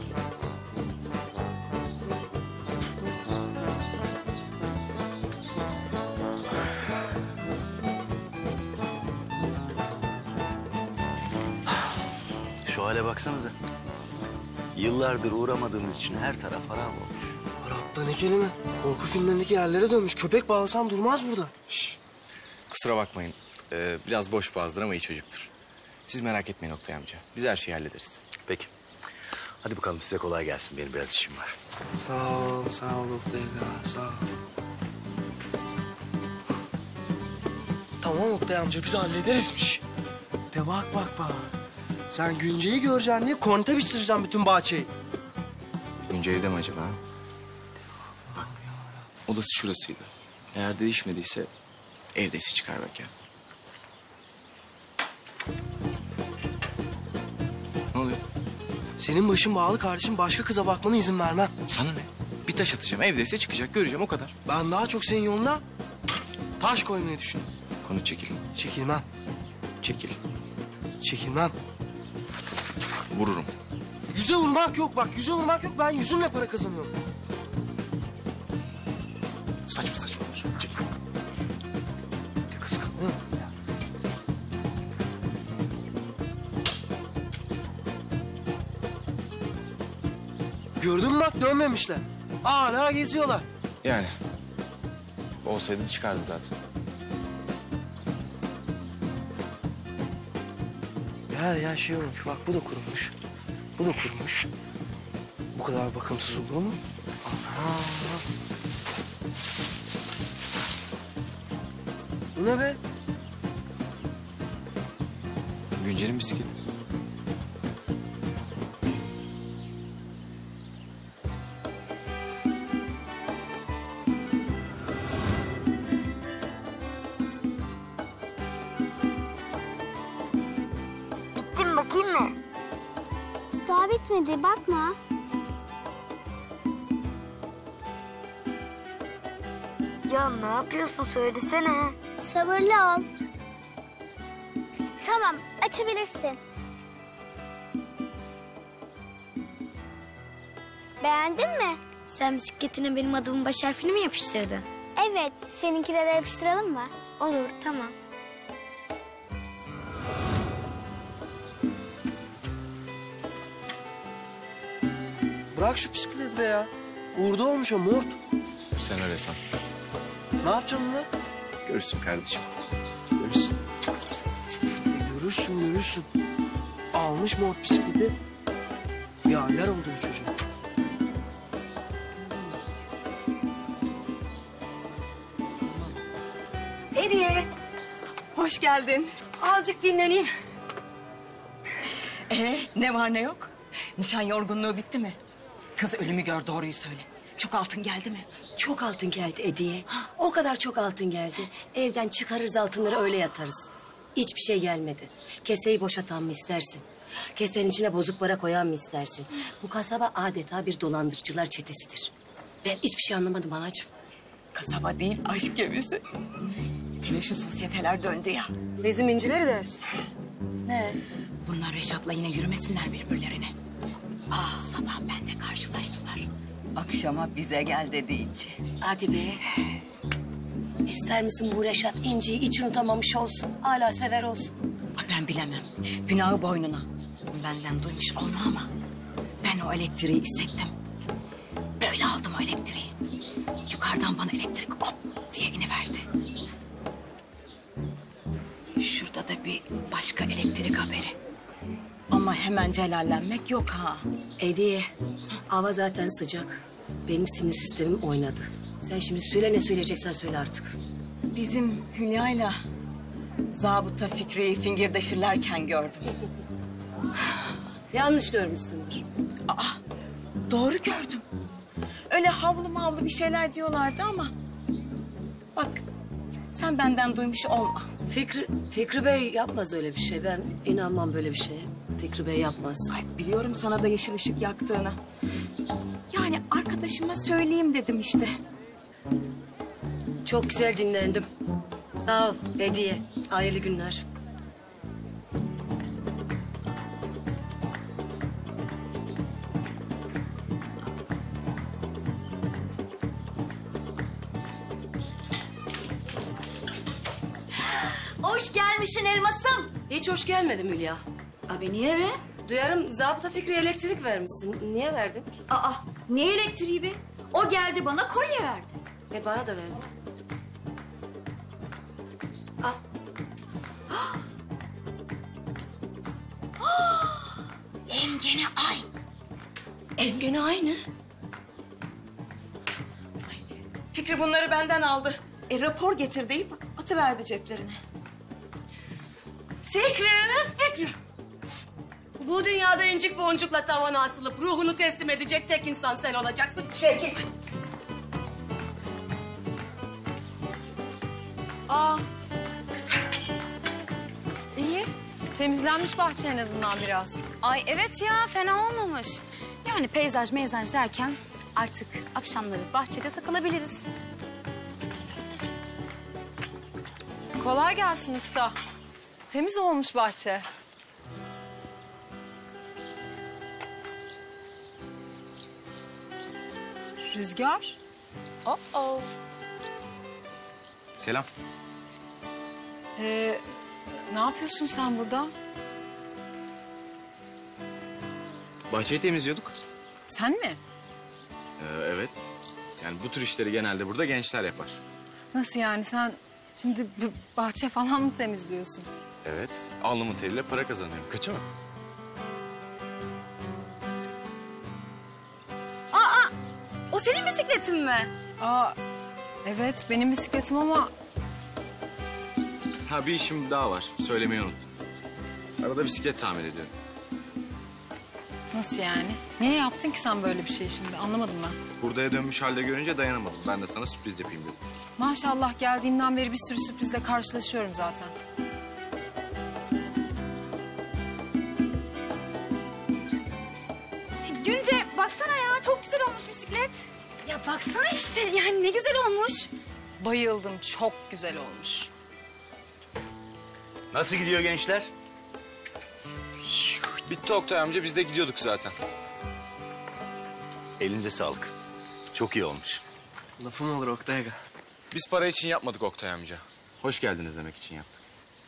Şu hale baksanıza. Yıllardır uğramadığımız için her taraf harap olmuş. Arap'ta ne kelime? Korku filmlerindeki yerlere dönmüş. Köpek bağlasam durmaz burada. Kusura bakmayın. Ee, biraz boş boğazdır ama iyi çocuktur. Siz merak etmeyin Oktay amca. Biz her şeyi hallederiz. Peki. Hadi bakalım size kolay gelsin. Benim biraz işim var. Sağ ol, sağ ol Oktay, sağ ol. Tamam Oktay amca, biz hallederiz. De bak bak bak. Sen Günce'yi göreceksin diye konte biçtireceğim bütün bahçeyi. Günce evde mi acaba? Bak, odası şurasıydı. Eğer değişmediyse evdeyse çıkar belki. Ne oluyor? Senin başın bağlı kardeşim, başka kıza bakmana izin vermem. Sana ne? Bir taş atacağım, evdeyse çıkacak, göreceğim o kadar. Ben daha çok senin yoluna taş koymayı düşünüyorum. Konu çekil. Çekilmem. Çekil. Çekilmem. Vururum. Yüze vurmak yok bak, yüze vurmak yok. Ben yüzümle para kazanıyorum. Saçma saçma konuşma. Çekil. Kıskandım. Gördün mü bak, dönmemişler. Hala geziyorlar. Yani. Olsaydı çıkardı zaten. Ya ya şey olmuş, bak bu da kurumuş. Bu da kurumuş. Bu kadar bakımsız olur mu? Aha. Bu ne be? Günce'nin bisikleti. Bittim, bakayım mı? Daha bitmedi, bakma. Ya ne yapıyorsun, söylesene. Sabırlı ol. Tamam, açabilirsin. Beğendin mi? Sen bisikletine benim adımın baş harfini mi yapıştırdın? Evet, seninkine de yapıştıralım mı? Olur, tamam. Bırak şu bisikleti be ya. Uğurda olmuş o mort. Sen öyle san. Ne yapacaksın bunu? Görürsün kardeşim. Görürsün. E, görürsün, görürsün. Almış mort bisikleti. Bir haller oldu bu çocuğun. Hediye. Hoş geldin. Azıcık dinleneyim. Ee, ne var ne yok? Nişan yorgunluğu bitti mi? Kız ölümü gör, doğruyu söyle. Çok altın geldi mi? Çok altın geldi Hediye. O kadar çok altın geldi. Evden çıkarırız altınları öyle yatarız. Hiçbir şey gelmedi. Keseyi boşatan mı istersin? Kesenin içine bozuk para koyan mı istersin? Bu kasaba adeta bir dolandırıcılar çetesidir. Ben hiçbir şey anlamadım anacığım. Kasaba değil, aşk gemisi. Hele şu sosyeteler döndü ya. Bizim incileri dersin. Ne? Bunlar Reşat'la yine yürümesinler birbirlerine. Aa, sabah benle karşılaştılar. Akşama bize gel dedi İnci. Hadi be. İster misin bu Reşat İnci'yi hiç unutamamış olsun? Hala sever olsun. Ben bilemem. Günahı boynuna. Benden duymuş olma ama ben o elektriği hissettim. Böyle aldım o elektriği. Yukarıdan bana elektrik hop diye iniverdi. Şurada da bir başka elektrik haberi. Ama hemen celallenmek yok ha. Hediye, hava zaten sıcak. Benim sinir sistemim oynadı. Sen şimdi söyle, ne söyleyeceksen söyle artık. Bizim Hülya'yla zabıta Fikri'yi fingirdeşirlerken gördüm. Yanlış görmüşsündür. Aa, doğru gördüm. öyle havlu mavlu bir şeyler diyorlardı ama... Bak, sen benden duymuş olma. Fikri, Fikri Bey yapmaz öyle bir şey. Ben inanmam böyle bir şeye. Fikri Bey yapmaz. Ay, biliyorum sana da yeşil ışık yaktığını. Yani arkadaşıma söyleyeyim dedim işte. Çok güzel dinlendim. Sağ ol hediye. Hayırlı günler. Hoş gelmişsin elmasım. Hiç hoş gelmedim Hülya. Abi niye be? Duyarım zabıta Fikri elektrik vermişsin. Niye verdin? Aa, ne elektriği be? O geldi bana kolye verdi. E bana da verdi. Al. Engene ay. Engene aynı. Fikri bunları benden aldı. E, rapor getir deyip atıverdi ceplerine. Fikri, Fikri. Bu dünyada incik boncukla tavana asılıp ruhunu teslim edecek tek insan sen olacaksın. Çekil. Aa. İyi. Temizlenmiş bahçe en azından biraz. Ay evet ya fena olmamış. Yani peyzaj meyzaj derken artık akşamları bahçede takılabiliriz. Kolay gelsin usta. Temiz olmuş bahçe. Rüzgar. Oh oh. Selam. Ee, ne yapıyorsun sen burada? Bahçeyi temizliyorduk. Sen mi? Ee, evet. Yani bu tür işleri genelde burada gençler yapar. Nasıl yani sen şimdi b- bahçe falan mı temizliyorsun? Evet. Alnımın teriyle para kazanıyorum. Kötü mü? Aa, o senin bisikletin mi? Aa, evet benim bisikletim ama Ha bir işim daha var. Söylemeyi unuttum. Arada bisiklet tamir ediyorum. nasıl yani? Niye yaptın ki sen böyle bir şey şimdi? Anlamadım ben. Hurdaya dönmüş halde görünce dayanamadım. Ben de sana sürpriz yapayım dedim. Maşallah geldiğimden beri bir sürü sürprizle karşılaşıyorum zaten. Günce baksana ya çok güzel olmuş bisiklet. Ya baksana işte yani ne güzel olmuş. Bayıldım, çok güzel olmuş. Nasıl gidiyor gençler? Bitti Oktay amca. Biz de gidiyorduk zaten. Elinize sağlık. Çok iyi olmuş. Lafım olur Oktay Aga. Biz para için yapmadık Oktay amca. Hoş geldiniz demek için yaptık.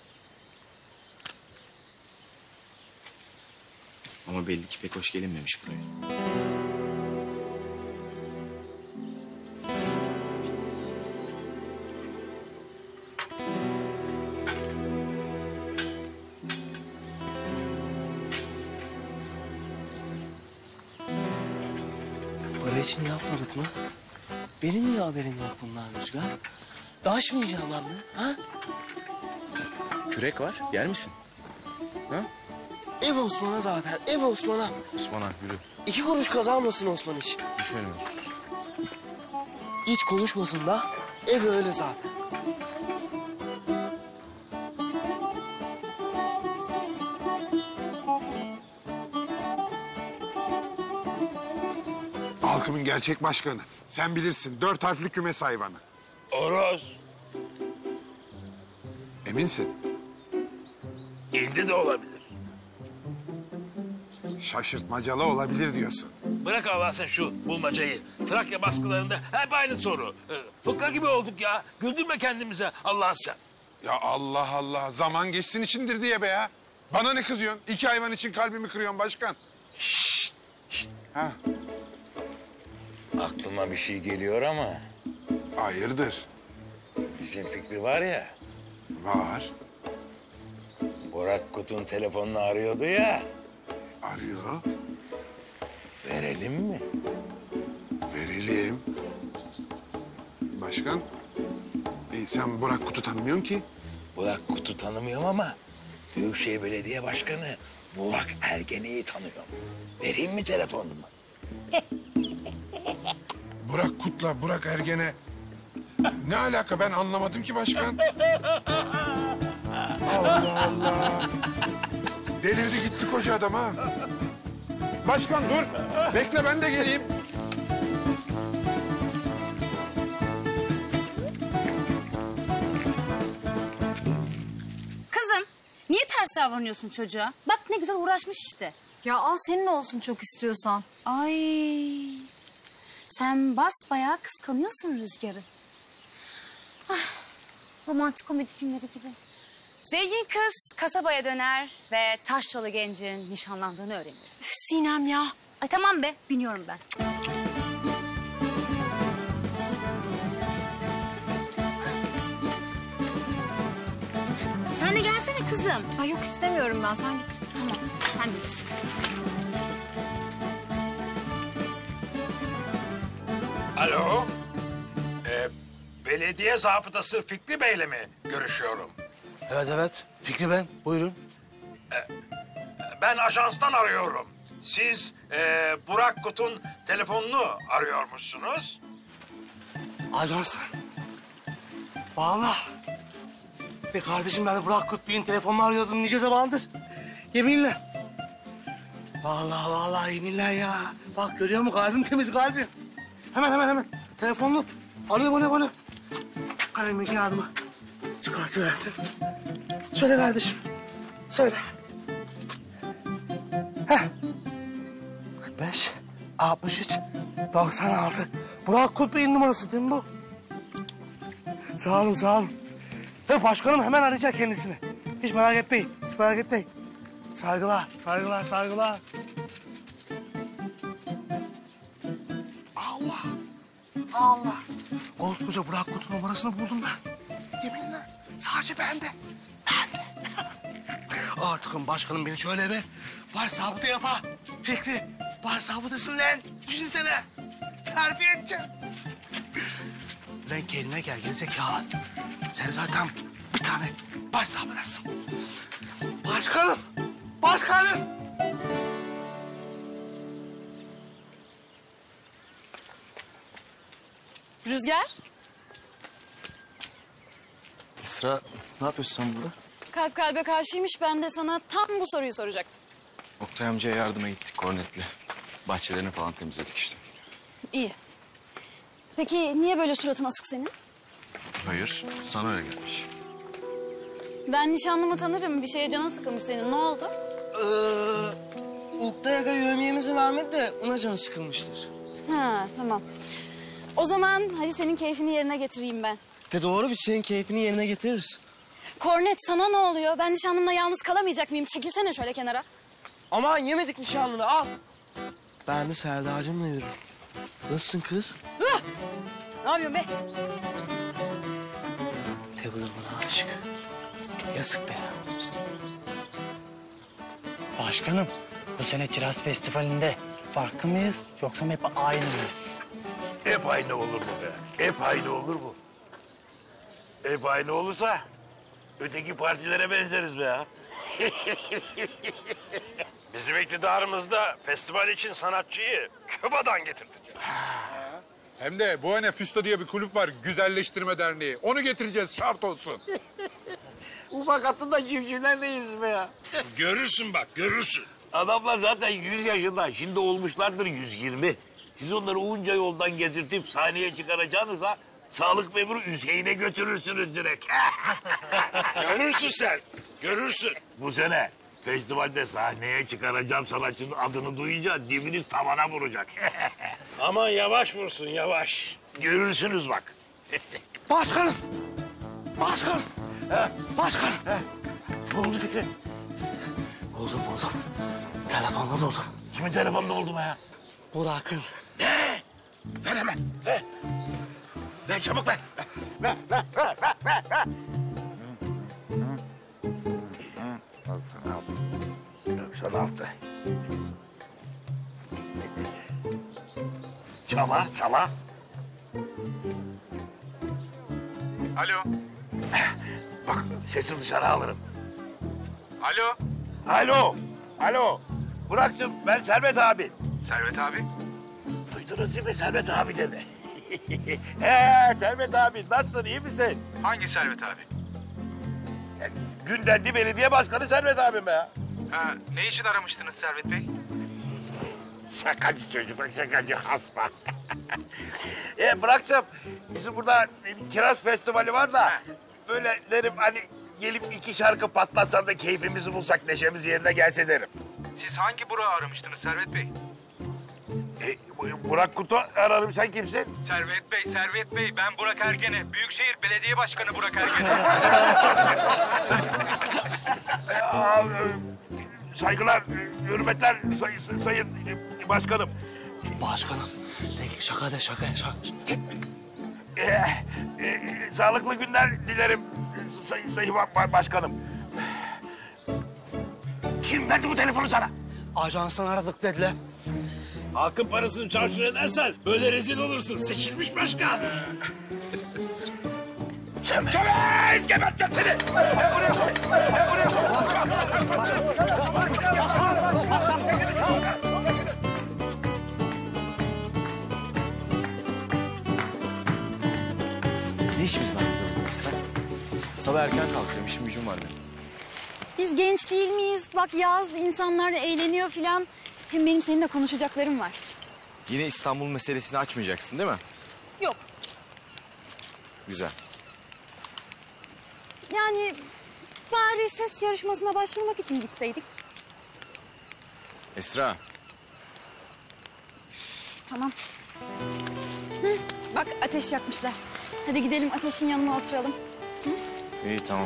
Ama belli ki pek hoş gelinmemiş buraya. Para için yapmadık mı? Benim niye haberim yok bundan Rüzgar? Daşmayacağım lan ben, ha? Kürek var. Yer misin? Ha? Ev Osman'a zaten, ev Osman'a. Osman'a yürü. İki kuruş kazanmasın Osman hiç. Düşmeyelim. Hiç konuşmasın da, ev öyle zaten. Halkımın gerçek başkanı. Sen bilirsin, dört harfli kümes hayvanı. Horoz. Eminsin? İndi de olabilir. Şaşırtmacalı olabilir diyorsun. Bırak Allah sen şu bulmacayı. Trakya baskılarında hep aynı soru. Ee, Fıkra gibi olduk ya. Güldürme kendimize Allah'ın sen. Ya Allah Allah, zaman geçsin içindir diye be ya. Bana ne kızıyorsun? İki hayvan için kalbimi kırıyorsun başkan. Şşt, şşt. Ha, Aklıma bir şey geliyor ama hayırdır? bizim Fikri var ya. Var. Burak Kut'un telefonunu arıyordu ya. Arıyor. Verelim mi? Verelim. Başkan, e, sen Burak Kut'u tanımıyorsun ki. Burak Kut'u tanımıyorum ama Büyükşehir Belediye Başkanı Burak Ergene'yi tanıyorum. Vereyim mi telefonumu? Burak Kut'la Burak Ergen'e ne alaka ben anlamadım ki başkan. Allah Allah. Delirdi gitti koca adam ha. Başkan dur. Bekle ben de geleyim. Kızım, niye ters davranıyorsun çocuğa? Bak ne güzel uğraşmış işte. Ya al senin olsun çok istiyorsan. Ay, sen basbayağı kıskanıyorsun Rüzgar'ı. Ah, romantik komedi filmleri gibi. Zengin kız kasabaya döner ve taşralı gencin nişanlandığını öğrenir. Üf, Sinem ya. Ay tamam be, biniyorum ben. Sen de gelsene kızım. Ay yok istemiyorum ben sen git. Tamam, sen bilirsin. Alo. Ee, belediye zabıtası Fikri Bey'le mi görüşüyorum? Evet evet. Fikri ben. Buyurun. Ben ajanstan arıyorum. Siz e, Burak Kut'un telefonunu arıyormuşsunuz. Ajanstan. Vallahi. Be kardeşim ben Burak Kut Bey'in telefonunu arıyordum nice zamandır. Yeminle. Vallahi vallahi yeminle ya. Bak görüyor musun kalbim temiz kalbim. Hemen hemen hemen. Telefonunu alıyorum alıyorum alıyorum. Kalemi kağıdımı çıkartıversin. Söyle kardeşim. Söyle. Heh. kırk beş, altmış üç, doksan altı. Burak Kut Bey'in numarası değil mi bu? Sağ olun sağ olun. Tabii başkanım hemen arayacak kendisini. Hiç merak etmeyin, hiç merak etmeyin. Saygılar, saygılar, saygılar. Allah, Allah. Koskoca Burak Kut'un numarasını buldum ben. Yeminle sadece bende, bende. Artıkın başkanım beni şöyle bir başsabıta yapa. Fikri, başsabıtasın lan. Düşünsene. Terbiye edeceğim. Lan kendine gel gerizekalı. Sen zaten bir tane başsabıtasın. Başkanım, başkanım. Rüzgar, Esra ne yapıyorsun sen burada? kalp kalbe karşıymış. Ben de sana tam bu soruyu soracaktım. Oktay amcaya yardıma gittik Kornet'le. Bahçelerini falan temizledik işte. İyi. Peki niye böyle suratın asık senin? Hayır, sana öyle gelmiş. Ben nişanlımı tanırım. Bir şeye canın sıkılmış senin. Ne oldu? Ee, Uktay'a yövmiyemizi vermedi de ona canı sıkılmıştır. Ha tamam. O zaman hadi senin keyfini yerine getireyim ben. De doğru biz senin keyfini yerine getiririz. Kornet sana ne oluyor? Ben nişanlımla yalnız kalamayacak mıyım? Çekilsene şöyle kenara. Aman yemedik nişanlını al. Ben de Selda'cığımla yürürüm. Nasılsın kız? Hıh! Ne yapıyorsun be? Tebrik bana aşık. Yazık be. Başkanım, bu sene Kiraz Festivali'nde farklı mıyız yoksa hep aynı mıyız? Hep aynı olur bu be. Hep aynı olur bu. Hep aynı olursa öteki partilere benzeriz be ya. Bizim iktidarımızda festival için sanatçıyı Küba'dan getirdik. Hem de Buena Füsto diye bir kulüp var. Güzelleştirme Derneği. Onu getireceğiz şart olsun. Ufak atında civcivlerdeyiz be ya. Görürsün bak görürsün. Adamlar zaten yüz yaşında. Şimdi olmuşlardır yüz yirmi. Siz onları onca yoldan getirtip sahneye çıkaracağınıza sağlık memuru Hüseyin'e götürürsünüz direkt. Görürsün sen. Görürsün. Bu sene festivalde sahneye çıkaracağım sanatçının adını duyunca dibiniz tavana vuracak. Aman yavaş vursun yavaş. Görürsünüz bak. Başkanım. Başkanım. Başkanım. Ne oldu Fikri? Buldum buldum. Telefonda da oldu. Kimin telefonunda oldu be ya? Burak'ın. Ne? Ver hemen. Ver. Ver çabuk ver. Ver, ver, ver, ver, ver, ver. doksan altı. Çala, çala. Alo. Bak sesi dışarı alırım. Alo. Alo. Alo. Burak'cığım ben Servet abi. Servet abi? Duydunuz değil mi Servet abi dedi. He Servet abi nasılsın iyi misin? Hangi Servet abi? Ya, Gündendi Belediye Başkanı Servet abim be ya. Ha, ne için aramıştınız Servet Bey? Şakacı çocuk bak şakacı hasma. e, bıraksam bizim burada bir kiraz festivali var da böyle derim hani gelip iki şarkı patlatsan da keyfimizi bulsak neşemiz yerine gelse derim. Siz hangi Burak'ı aramıştınız Servet Bey? E, Bu- Burak Kutu ararım sen kimsin? Servet Bey, Servet Bey. Ben Burak Ergene. Büyükşehir Belediye Başkanı Burak Ergene. E, aa, e, Saygılar, e, hürmetler say- sayın e, başkanım. Başkanım. De, şaka de şaka. şaka. E, e, sağlıklı günler dilerim say- sayın ba- başkanım. Kim verdi bu telefonu sana? Ajanstan aradık dediler. Halkın parasını çarçur edersen böyle rezil olursun. Seçilmiş başkan. Çömez! Geberteceğim seni! Gel buraya! Gel buraya! Ne işimiz var burada Esra? Sabah erken kalkıyorum, işim gücüm var benim. Biz genç değil miyiz? Bak yaz, insanlar eğleniyor filan. Hem benim seninle konuşacaklarım var. Yine İstanbul meselesini açmayacaksın değil mi? Yok. Güzel. Yani bari ses yarışmasına başvurmak için gitseydik. Esra, Tamam. Hı, bak ateş yakmışlar. Hadi gidelim ateşin yanına oturalım. iyi tamam.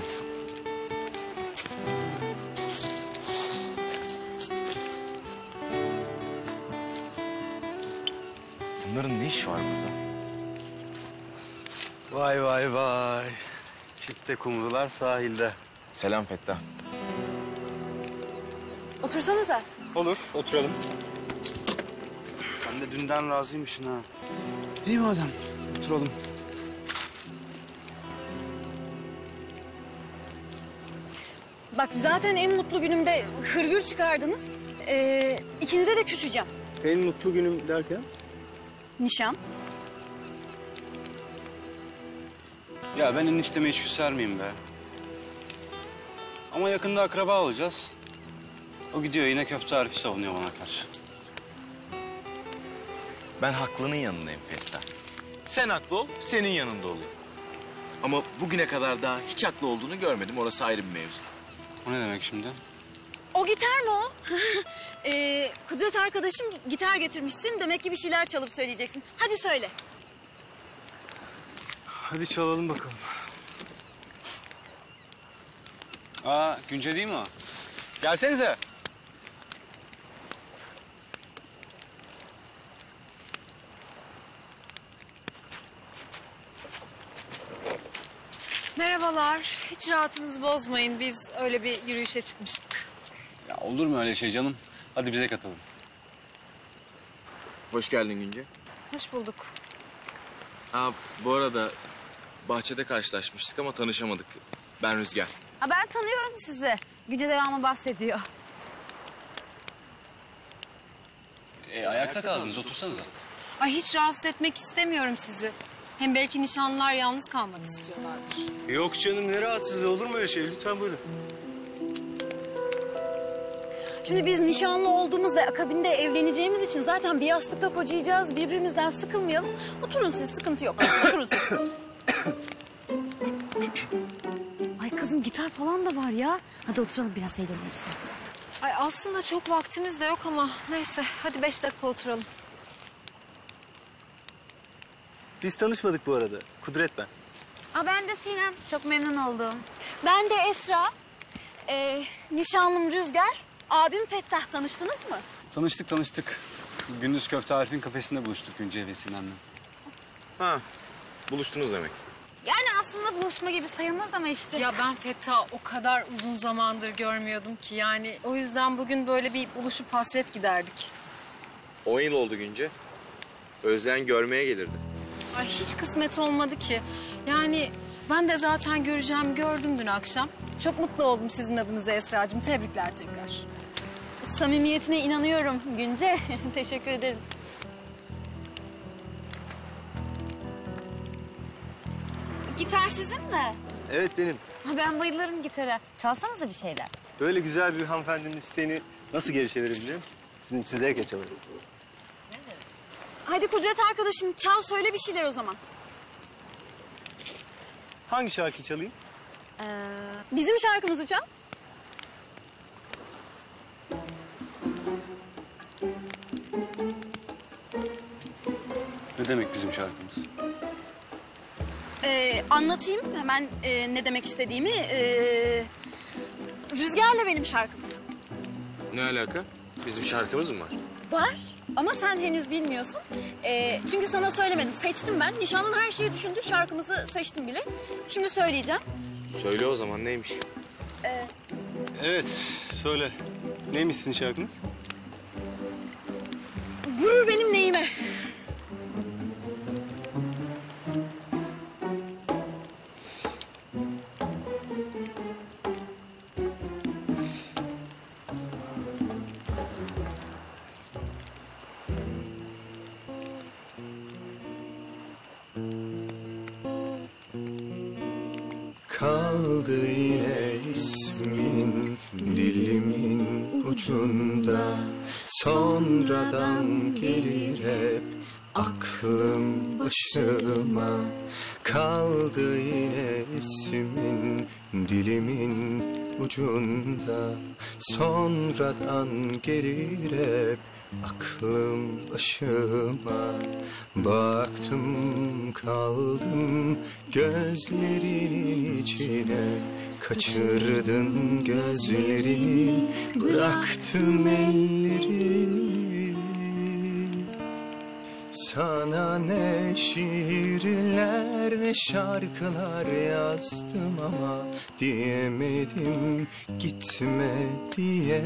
Bunların ne işi var burada? Vay vay vay. Çifte kumrular sahilde. Selam Fettah. Otursanıza. Olur, oturalım. Sen de dünden razıymışsın ha. İyi mi adam? Oturalım. Bak zaten en mutlu günümde hırgür çıkardınız. Ee, ikinize de küseceğim. En mutlu günüm derken? Nişan. Ya ben enişteme hiç küsermeyeyim be. Ama yakında akraba olacağız. O gidiyor yine köfte Arif'i savunuyor bana karşı. Ben haklının yanındayım Fettah. Sen haklı ol, senin yanında olayım. Ama bugüne kadar daha hiç haklı olduğunu görmedim. Orası ayrı bir mevzu. O ne demek şimdi? O gitar mı o? ee, Kudret arkadaşım gitar getirmişsin. Demek ki bir şeyler çalıp söyleyeceksin. Hadi söyle. Hadi çalalım bakalım. Aa, Günce değil mi o? Gelsenize. Merhabalar. Hiç rahatınızı bozmayın. Biz öyle bir yürüyüşe çıkmıştık. Ya olur mu öyle şey canım? Hadi bize katılın. Hoş geldin Günce. Hoş bulduk. Ha, bu arada bahçede karşılaşmıştık ama tanışamadık. Ben Rüzgar. Ha, ben tanıyorum sizi. Günce devamı bahsediyor. E, ayakta kaldınız, otursanıza. Ay hiç rahatsız etmek istemiyorum sizi. Hem belki nişanlılar yalnız kalmak istiyorlardır. Yok canım, ne rahatsızlığı, olur mu öyle şey? Lütfen buyurun. Şimdi biz nişanlı olduğumuz ve akabinde evleneceğimiz için zaten bir yastıkta kocayacağız. Birbirimizden sıkılmayalım. Oturun siz, sıkıntı yok. Oturun siz. Ay kızım gitar falan da var ya. Hadi oturalım biraz eğleniriz. Ay aslında çok vaktimiz de yok ama neyse. Hadi beş dakika oturalım. Biz tanışmadık bu arada. Kudret ben. Aa, ben de Sinem. Çok memnun oldum. Ben de Esra. Ee, nişanlım Rüzgar. Abim Fettah. Tanıştınız mı? Tanıştık tanıştık. Gündüz köfte Arif'in kafesinde buluştuk Günce ve Sinem'le. Ha, buluştunuz demek. Yani aslında buluşma gibi sayılmaz ama işte. Ya ben Fettah o kadar uzun zamandır görmüyordum ki. Yani o yüzden bugün böyle bir buluşup hasret giderdik. On yıl oldu Günce. Özleyen görmeye gelirdi. Ay hiç kısmet olmadı ki. Yani ben de zaten göreceğimi gördüm dün akşam. Çok mutlu oldum sizin adınıza Esra'cığım. Tebrikler tekrar. Samimiyetine inanıyorum Günce. Teşekkür ederim. gitar sizin mi? Evet benim. Ha, ben bayılırım gitara. Çalsanıza bir şeyler. Böyle güzel bir hanımefendinin isteğini nasıl geri çevirebilirim? Sizin için zevkle çalarım. Hadi Kudret arkadaşım çal söyle bir şeyler o zaman. Hangi şarkıyı çalayım? Ee, bizim şarkımızı çal. Ne demek bizim şarkımız? Ee, anlatayım hemen e, ne demek istediğimi. Ee, Rüzgar'la benim şarkım. Ne alaka? Bizim şarkımız mı var? Var ama sen henüz bilmiyorsun. Ee, çünkü sana söylemedim. Seçtim ben. Nişanlın her şeyi düşündü. Şarkımızı seçtim bile. Şimdi söyleyeceğim. Söyle o zaman neymiş? Ee, Evet, söyle. Neymiş sizin şarkınız? Vurur benim neyime. Kaldı yine ismin dilimin ucunda. Sonradan gelir hep aklım başıma. Kaldı yine ismin dilimin ucunda. Sonradan gelir hep aklım başıma. Baktım kaldım gözlerinin içine. Kaçırdın gözlerimi, bıraktın ellerimi. Sana ne şiirler ne şarkılar yazdım ama diyemedim gitme diye.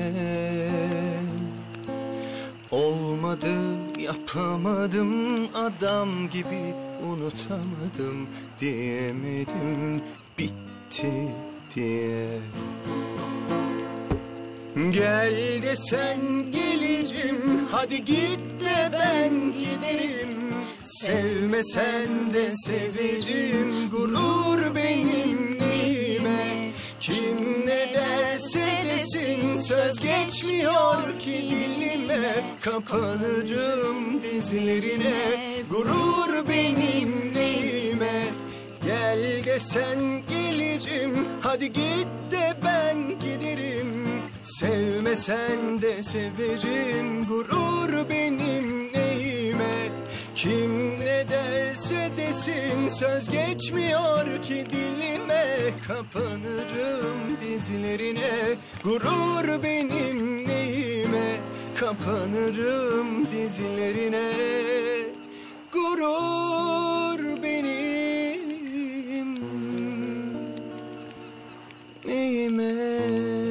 Olmadı, yapamadım, adam gibi unutamadım diyemedim bitti diye. Gel desen gelirim, hadi git de ben giderim. Sevmesen de severim, gurur benim neyime. Kim ne derse desin, söz geçmiyor ki dilime. Kapanırım dizlerine, gurur benim neyime. Gel desen gelirim, hadi git de ben giderim. Sevmesen de severim, gurur benim neyime. Kim ne derse desin, söz geçmiyor ki dilime. Kapanırım dizlerine, gurur benim neyime. Kapanırım dizlerine, gurur benim neyime.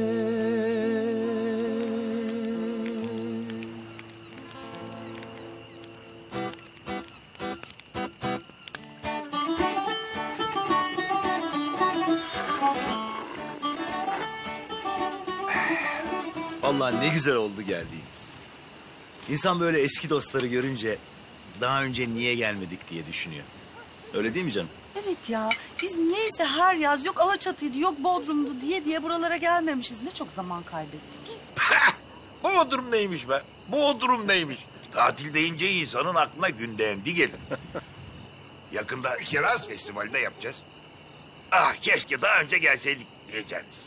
Vallahi ne güzel oldu geldiğiniz. İnsan böyle eski dostları görünce daha önce niye gelmedik diye düşünüyor. Öyle değil mi canım? Evet ya, biz niyeyse her yaz yok Alaçatı'ydı, yok Bodrum'du diye diye buralara gelmemişiz. Ne çok zaman kaybettik. Bodrum neymiş be? Bodrum neymiş? Tatil deyince insanın aklına gündeğendi gelir. Yakında Kiraz Festivali'nde yapacağız. Ah keşke daha önce gelseydik diyeceğiniz.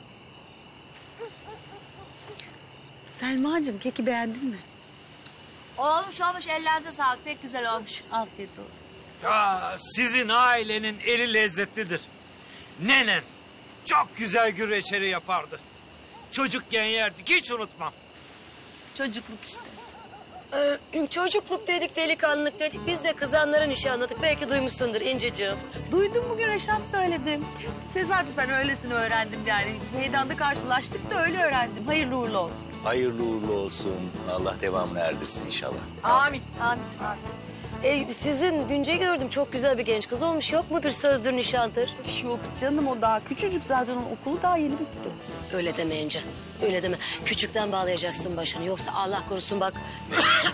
Selma'cığım keki beğendin mi? Olmuş olmuş, ellerinize sağlık, pek güzel olmuş. Afiyet olsun. Aa, sizin ailenin eli lezzetlidir. Nenem çok güzel gül reçeli yapardı. Çocukken yerdik, hiç unutmam. Çocukluk işte. Ee, çocukluk dedik, delikanlılık dedik. Biz de kızanlara nişanladık. Belki duymuşsundur İnciciğim. Duydum, bugün Reşat söyledim. Tesadüfen öylesini öğrendim yani. Meydanda karşılaştık da öyle öğrendim. Hayırlı uğurlu olsun. Hayırlı uğurlu olsun. Allah devamını erdirsin inşallah. Amin, amin, amin. Ee, sizin Günce gördüm, çok güzel bir genç kız olmuş. Yok mu bir sözdür, nişandır? Yok canım, o daha küçücük zaten. Onun okulu daha yeni bitti. Öyle deme İnce, öyle deme. Küçükten bağlayacaksın başını. Yoksa Allah korusun bak.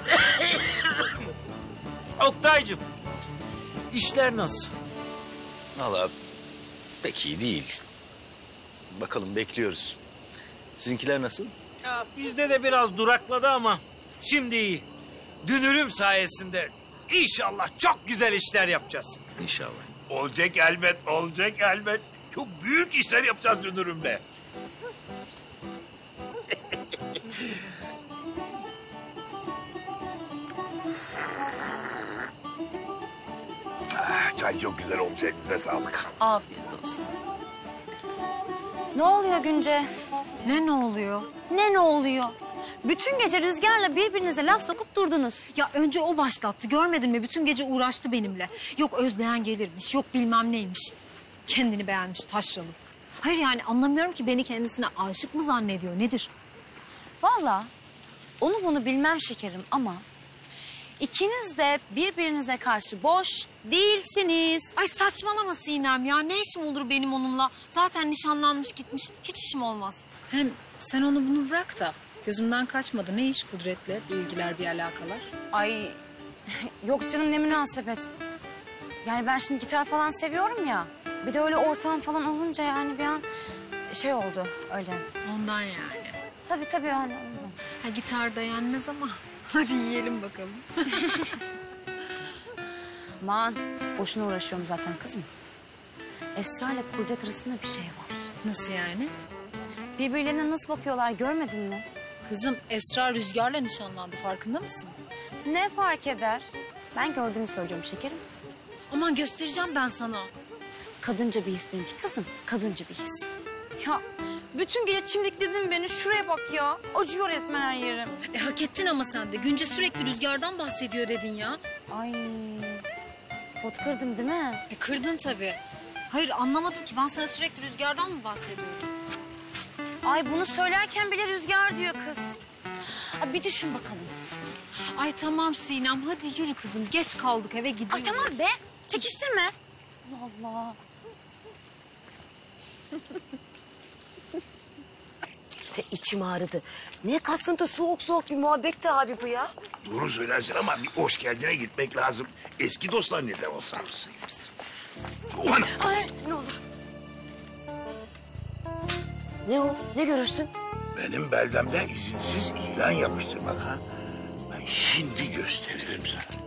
Oktay'cığım, işler nasıl? Vallahi pek iyi değil. Bakalım bekliyoruz. Sizinkiler nasıl? Ya bizde de biraz durakladı ama şimdi iyi. Dünürüm sayesinde inşallah çok güzel işler yapacağız. İnşallah. Olacak elbet, olacak elbet. Çok büyük işler yapacağız dönürümle. Ah, çay çok güzel olmuş, elinize sağlık. Afiyet olsun. Ne oluyor Günce? Ne ne oluyor? Ne ne oluyor? Bütün gece Rüzgar'la birbirinize laf sokup durdunuz. Ya önce o başlattı. Görmedin mi? Bütün gece uğraştı benimle. Yok özleyen gelirmiş, yok bilmem neymiş. Kendini beğenmiş, taşralı. Hayır yani anlamıyorum ki beni kendisine aşık mı zannediyor, nedir? Vallahi onu bunu bilmem şekerim ama ikiniz de birbirinize karşı boş değilsiniz. Ay saçmalama Sinem ya. Ne işim olur benim onunla? Zaten nişanlanmış gitmiş. Hiç işim olmaz. Hem sen onu bunu bırak da gözümden kaçmadı. Ne iş Kudret'le bir ilgiler, bir alakalar? Ay yok canım ne münasebet. Yani ben şimdi gitar falan seviyorum ya. Bir de öyle ortam falan olunca yani bir an şey oldu öyle. Ondan yani. Tabii tabii yani ondan. Ha gitar da yenmez ama. Hadi yiyelim bakalım. Aman boşuna uğraşıyorum zaten kızım. Esra ile Kudret arasında bir şey var. Nasıl yani? Birbirlerine nasıl bakıyorlar görmedin mi? Kızım Esra Rüzgar'la nişanlandı, farkında mısın? Ne fark eder? Ben gördüğümü söylüyorum şekerim. Aman göstereceğim ben sana. Kadınca bir his benimki kızım. Kadınca bir his. Ya bütün gece çimdikledin beni. Şuraya bak ya. Acıyor resmen her yerim. E hak ettin ama sen de. Günce sürekli Rüzgar'dan bahsediyor dedin ya. Ay pot kırdım değil mi? E kırdın tabii. Hayır anlamadım ki, ben sana sürekli Rüzgar'dan mı bahsediyordum? Ay bunu söylerken bile Rüzgar diyor kız. Ay bir düşün bakalım. Ay tamam Sinem, hadi yürü kızım. Geç kaldık, eve gidiyoruz. Ay tamam be. Çekiştirme. Vallahi. Te içim ağrıdı. Ne kasıntı soğuk soğuk bir muhabbetti abi bu ya. Doğru söylersin ama bir hoş geldine gitmek lazım. Eski dostlar ne de olsa. Ulan. Ay ne olur. Ne o? Ne görürsün? Benim beldemde izinsiz ilan yapıştırmak ha. Ben şimdi gösteririm sana.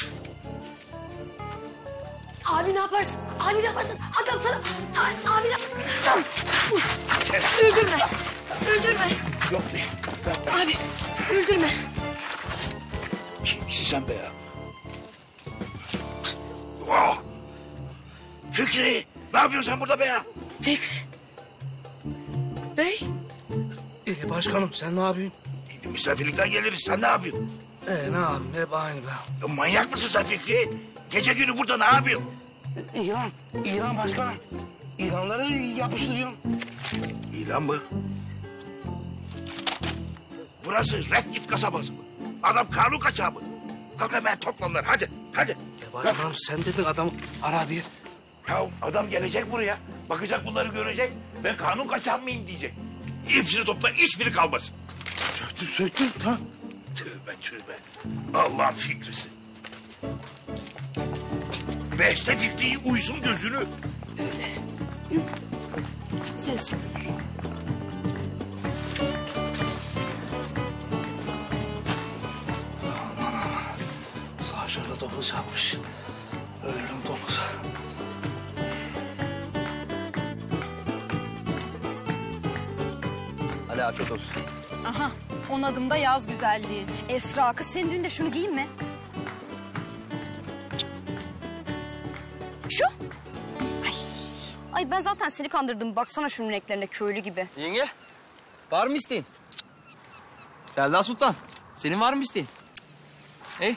Abi ne yaparsın? Abi ne yaparsın? Adam sana... Abi, abi ne... Öldürme. Öldürme. Yok be. Abi öldürme. Kimsin sen be ya? Oh! Fikri! Ne yapıyorsun sen burada be ya? Fikri. Bey. İyi başkanım sen ne yapıyorsun? Misafirlikten geliriz. Sen ne yapıyorsun? Ee ne yapayım hep aynı be. Ya manyak mısın sen Fikri? Gece günü burada ne yapıyorsun? İlan, ilan başkanım. İlanları yapıştırıyorum. İlan mı? Burası Red Kit kasabası mı? Adam kanun kaçağı mı? Kalk hemen topla onları hadi hadi. Ya başkanım sen dedin adamı ara diye. Ya adam gelecek buraya. Bakacak bunları görecek. Ben kanun kaçağı mıyım diyecek. Hepsini topla hiçbiri kalmasın. Söktüm söktüm tamam. Tövbe tövbe. Allah Fikrisi. Beste Fikri'yi uysun gözünü. Sensin. Sağ şurada topuz yapmış. Ölürüm topuz. Hadi afiyet olsun. Aha, on adımda yaz güzelliği. Esra kız senin düğünde şunu giyin mi? Şu? Ay. Ay ben zaten seni kandırdım. Baksana şunun renklerine köylü gibi. Yenge, var mı isteğin? Selda Sultan, senin var mı isteğin? Hey.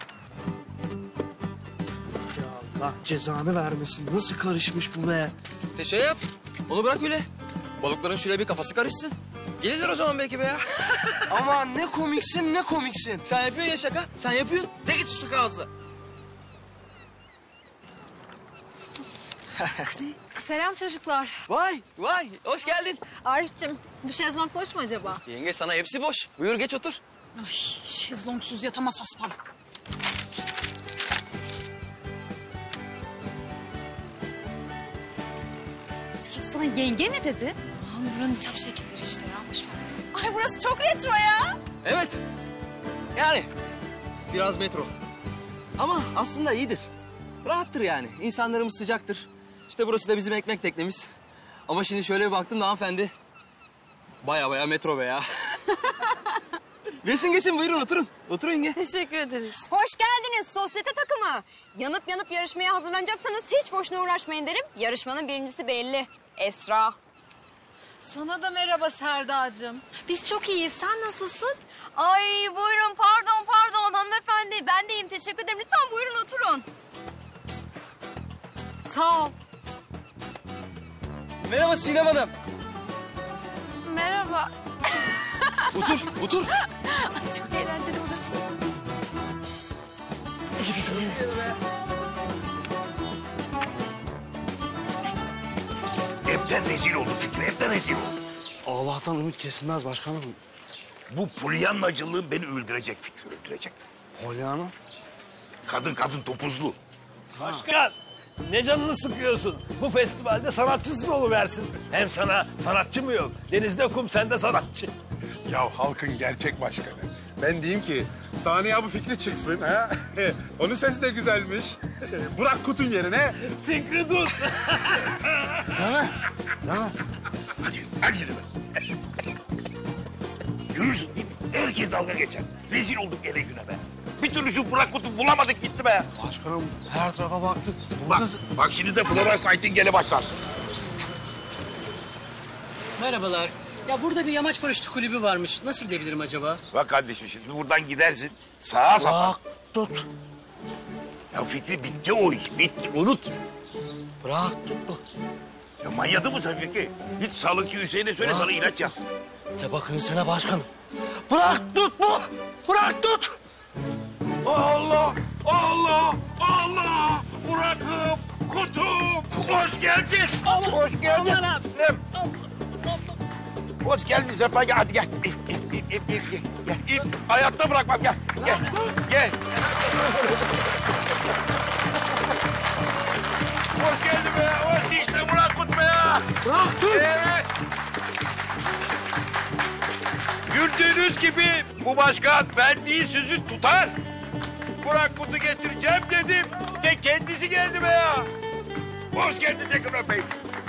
Allah cezanı vermesin. Nasıl karışmış bu be? De şey yap, onu bırak öyle. Balıkların şöyle bir kafası karışsın. Gelirler o zaman belki be ya. Aman ne komiksin ne komiksin. Sen yapıyorsun ya şaka, sen yapıyorsun. De git şu ağzı. Selam çocuklar. Vay, vay, hoş geldin. Arif'cim, bu şezlong boş mu acaba? Yenge sana hepsi boş. Buyur geç otur. Ay, şezlongsuz yatamaz haspam. Çocuk sana yenge mi dedi? Abi buranın hitap şekilleri işte ya. Boş ver. Ay burası çok retro ya. Evet. Yani biraz metro. Ama aslında iyidir. Rahattır yani. İnsanlarımız sıcaktır. İşte burası da bizim ekmek teknemiz. Ama şimdi şöyle bir baktım da hanımefendi. Baya baya metro be ya. Geçin geçin buyurun oturun. Oturun yenge. Teşekkür ederiz. Hoş geldiniz sosyete takımı. Yanıp yanıp yarışmaya hazırlanacaksanız hiç boşuna uğraşmayın derim. Yarışmanın birincisi belli. Esra. Sana da merhaba Serdacığım. Biz çok iyiyiz. Sen nasılsın? Ay buyurun pardon pardon hanımefendi. Ben de iyiyim teşekkür ederim. Lütfen buyurun oturun. Sağ ol. Merhaba Sinem Hanım. Merhaba. Otur, otur. Ay, çok eğlenceli burası. Hepten rezil oldu Fikri, hepten rezil oldu. Allah'tan ümit kesilmez başkanım. Bu polyanlacılığın beni öldürecek Fikri, öldürecek. Polyana? Kadın kadın topuzlu. Başkan, ne canını sıkıyorsun? Bu festivalde sanatçısız oluversin. Hem sana sanatçı mı yok? Denizde kum, sende sanatçı. Ya halkın gerçek başkanı. Ben diyeyim ki sahneye bu Fikri çıksın ha. Onun sesi de güzelmiş. Bırak Kut'un yerine. Fikri dur. Değil mi? Değil mi? Hadi, hadi yürü be. Görürsün değil mi? Herkes dalga geçer. Rezil olduk ele güne be. Bir türlü şu Burak Kut'u bulamadık gitti be. Başkanım her tarafa baktık. Bak, bak şimdi de Florence Nightingale'e başlar. Merhabalar. Ya burada bir yamaç paraşütü kulübü varmış. Nasıl gidebilirim acaba? Bak kardeşim şimdi buradan gidersin. Sağa sapan. Bırak tut. Ya Fikri bitti o iş. Bitti. Unut. Bırak tut. Ya manyadı mı sen Fikri? Git sağlıkçı Hüseyin'e söyle sana ilaç yaz. De bakın sana başkanım. Bırak tut bu. Bırak tut. Allah! Allah! Allah! Burak'ım! Kutum! Hoş geldin! Hoş geldin! Hoş geldin Sefa. Gel hadi gel. İp, ip, ip, ip, ip, ip. Gel, ip. Hayatta bırakmam. Gel, gel, gel. Hoş geldin be. Hoş işte Burak Kut be ya. Bırak tut. Evet. Gördüğünüz gibi bu başkan verdiği sözü tutar. Burak Kut'u getireceğim dedim. De kendisi geldi be ya. Hoş geldin tekrar öpeyim.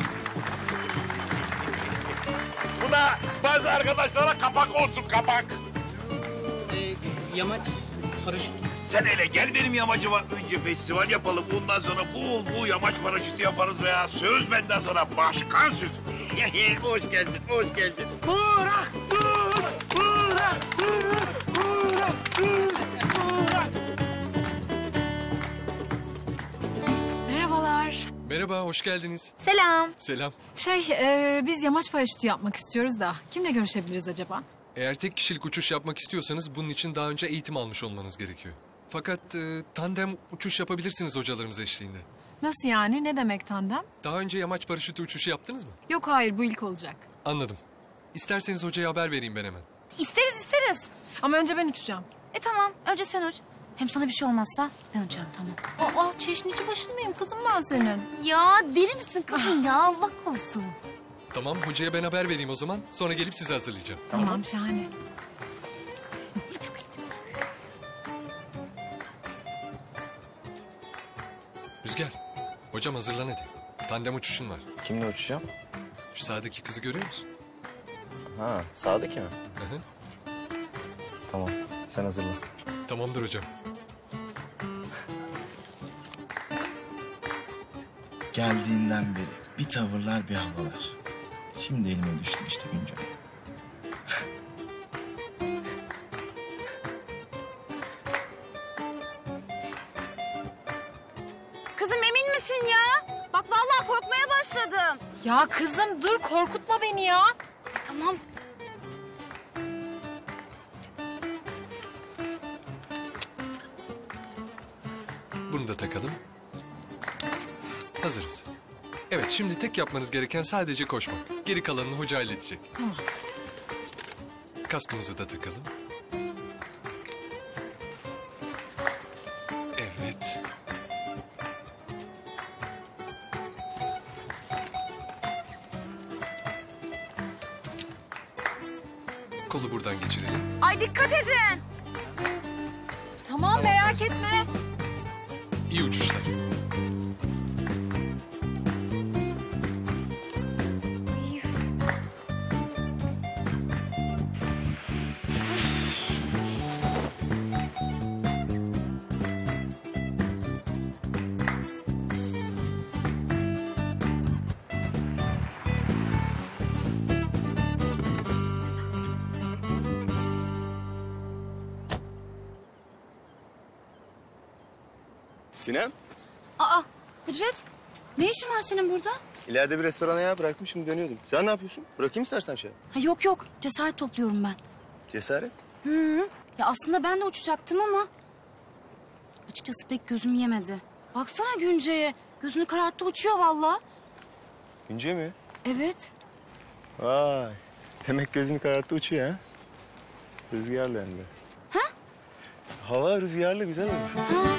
Bu da bazı arkadaşlara kapak olsun, kapak. Ee, yamaç paraşüt. Sen hele gel benim yamacıma önce festival yapalım. Ondan sonra bul bul yamaç paraşütü yaparız veya söz benden sana başkan söz. Hoş geldin, hoş geldin. Burak dur. Burak dur. Burak dur. Burak. Merhabalar. Merhaba, hoş geldiniz. Selam. Selam. Şey, e, biz yamaç paraşütü yapmak istiyoruz da kimle görüşebiliriz acaba? Eğer tek kişilik uçuş yapmak istiyorsanız bunun için daha önce eğitim almış olmanız gerekiyor. Fakat e, tandem uçuş yapabilirsiniz hocalarımız eşliğinde. Nasıl yani? Ne demek tandem? Daha önce yamaç paraşütü uçuşu yaptınız mı? Yok hayır, bu ilk olacak. Anladım. İsterseniz hocaya haber vereyim ben hemen. İsteriz isteriz. Ama önce ben uçacağım. E tamam önce sen uç. Hem sana bir şey olmazsa ben uçarım tamam. Aa, çeşnici başın mıyım kızım ben senin? Ya deli misin kızım ya Allah korusun. Tamam, hocaya ben haber vereyim o zaman. Sonra gelip sizi hazırlayacağım. Tamam, şahane. Rüzgar, hocam hazırlan hadi. Tandem uçuşun var. Kimle uçacağım? Şu sağdaki kızı görüyor musun? Ha, sağdaki mi? Hı hı. Tamam, sen hazırla. Tamamdır hocam. Geldiğinden beri bir tavırlar bir havalar. Şimdi elime düştü işte güncel. Kızım emin misin ya? Bak vallahi korkmaya başladım. Ya kızım dur, korkutma beni ya. Tamam. Bunu da takalım. Hazırız. Evet, şimdi tek yapmanız gereken sadece koşmak. Geri kalanını hoca halledecek. Tamam. Kaskımızı da takalım. Evet. kolu buradan geçirelim. Ay dikkat edin. Tamam merak etme. İyi uçuşlar. Sinem, Aa Kudret ne işin var senin burada? ileride bir restorana ya bıraktım şimdi dönüyordum. Sen ne yapıyorsun? Bırakayım istersen şey. Ha, yok yok cesaret topluyorum ben. Cesaret. Hı -hı. Ya aslında ben de uçacaktım ama açıkçası pek gözüm yemedi. Baksana Günce'ye gözünü kararttı uçuyor vallahi. Günce mi? Evet. Vay. Demek gözünü kararttı uçuyor ha. Rüzgarlı hem de. Ha? Hava rüzgarlı güzel olmuş. Ha.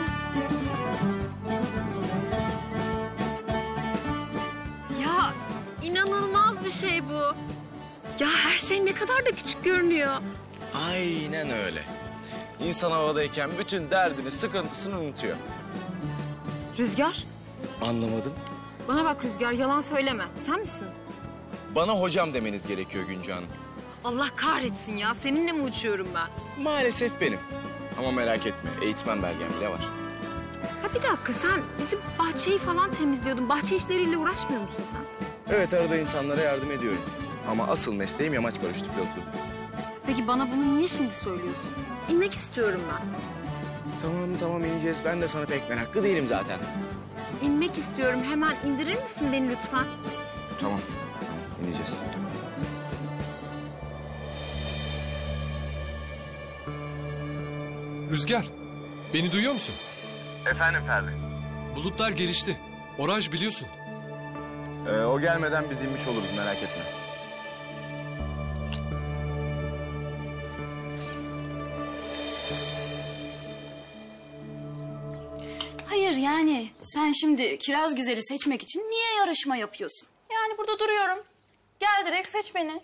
Ya inanılmaz bir şey bu. Ya her şey ne kadar da küçük görünüyor. Aynen öyle. İnsan havadayken bütün derdini, sıkıntısını unutuyor. Rüzgar, Anlamadım. bana bak Rüzgar yalan söyleme. Sen misin? Bana hocam demeniz gerekiyor Günce Hanım. Allah kahretsin ya. Seninle mi uçuyorum ben? Maalesef benim. Ama merak etme, eğitmen belgem bile var. Ha bir dakika sen bizim bahçeyi falan temizliyordun. Bahçe işleriyle uğraşmıyor musun sen? Evet, arada insanlara yardım ediyorum. Ama asıl mesleğim yamaç paraşütü pilotluğu. Peki bana bunu niye şimdi söylüyorsun? İnmek istiyorum ben. Tamam tamam ineceğiz. Ben de sana pek meraklı değilim zaten. İnmek istiyorum. Hemen indirir misin beni lütfen? Tamam, ineceğiz. Rüzgar, beni duyuyor musun? Efendim Ferdi. Bulutlar gelişti. Oraj biliyorsun. Ee, o gelmeden biz inmiş oluruz, merak etme. Hayır yani sen şimdi kiraz güzeli seçmek için niye yarışma yapıyorsun? Yani burada duruyorum. Gel direkt seç beni.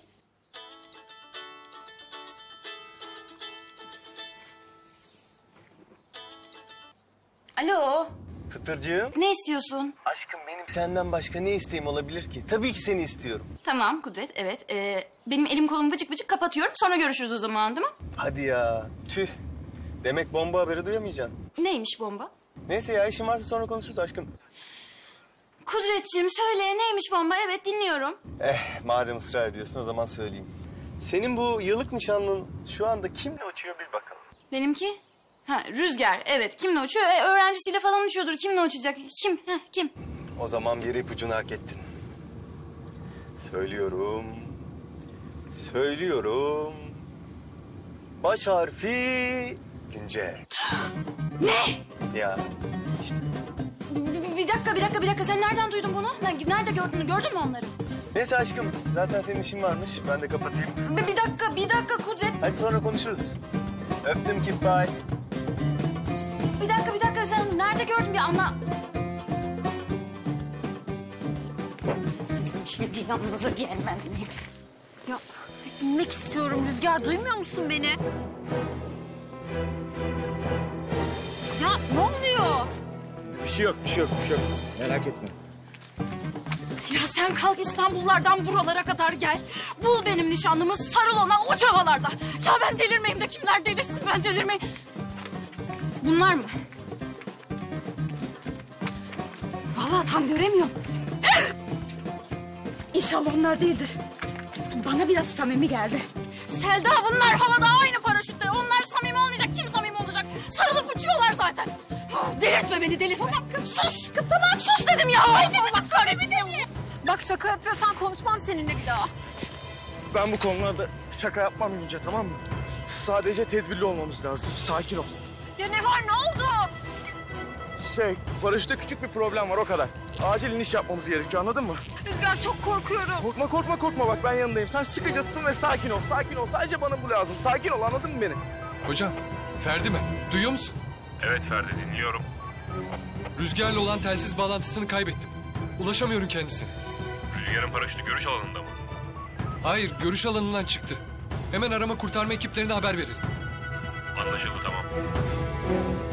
Alo. Pıtırcığım. Ne istiyorsun? Aşkım benim senden başka ne isteğim olabilir ki? Tabii ki seni istiyorum. Tamam Kudret, evet. Ee, benim elim kolum vıcık vıcık kapatıyorum. Sonra görüşürüz o zaman, değil mi? Hadi ya. Tüh. Demek bomba haberi duyamayacaksın. Neymiş bomba? Neyse ya işin varsa sonra konuşuruz aşkım. Kudretciğim söyle, neymiş bomba? Evet, dinliyorum. Eh madem ısrar ediyorsun o zaman söyleyeyim. Senin bu yıllık nişanlın şu anda kimle uçuyor bil bakalım. Benimki? Ha, Rüzgar, evet. Kimle uçuyor? E, öğrencisiyle falan uçuyordur. Kimle uçacak? Kim? Heh, kim? O zaman bir ipucunu hak ettin. Söylüyorum. Söylüyorum. Baş harfi Günce. Ne? Ya Bir, bir dakika, bir dakika, bir dakika. Sen nereden duydun bunu? Nerede gördün? Gördün mü onları? neyse aşkım zaten senin işin varmış. Ben de kapatayım. Bir, bir dakika, bir dakika Kudret. Hadi sonra konuşuruz. Öptüm kit bye. Bir dakika, bir dakika. Sen nerede gördün bir anla. Sizin şimdi yanınıza gelmez miyim? Ya inmek istiyorum Rüzgar. Duymuyor musun beni? Ya ne oluyor? Bir şey yok, bir şey yok, bir şey yok. Merak etme. Ya sen kalk İstanbullardan buralara kadar gel. Bul benim nişanlımı, sarıl ona, uç havalarda. Ya ben delirmeyeyim de kimler delirsin, ben delirmeyeyim. Bunlar mı? Vallahi tam göremiyorum. İnşallah onlar değildir. Bana biraz samimi geldi. Selda bunlar havada aynı paraşütte. Onlar samimi olmayacak. Kim samimi olacak? Sarılıp uçuyorlar zaten. Delirtme beni, delirtme. Sus. Tamam sus dedim ya. Allah kahretsin. Bak şaka yapıyorsan konuşmam seninle bir daha. Ben bu konularda şaka yapmam Günce, tamam mı? Sadece tedbirli olmamız lazım. Sakin ol. Ya ne var, ne oldu? Şey, paraşütte küçük bir problem var, o kadar. Acil iniş yapmamız gerekiyor, anladın mı? Rüzgar çok korkuyorum. Korkma, korkma, korkma. Bak ben yanındayım. Sen sıkıca tutun ve sakin ol, sakin ol. Sadece bana bu lazım. Sakin ol, anladın mı beni? Hocam, Ferdi ben. Duyuyor musun? Evet Ferdi dinliyorum. Rüzgar'la olan telsiz bağlantısını kaybettim. Ulaşamıyorum kendisine. Rüzgar'ın paraşütü görüş alanında mı? Hayır, görüş alanından çıktı. Hemen arama kurtarma ekiplerine haber verin. Anlaşıldı, tamam.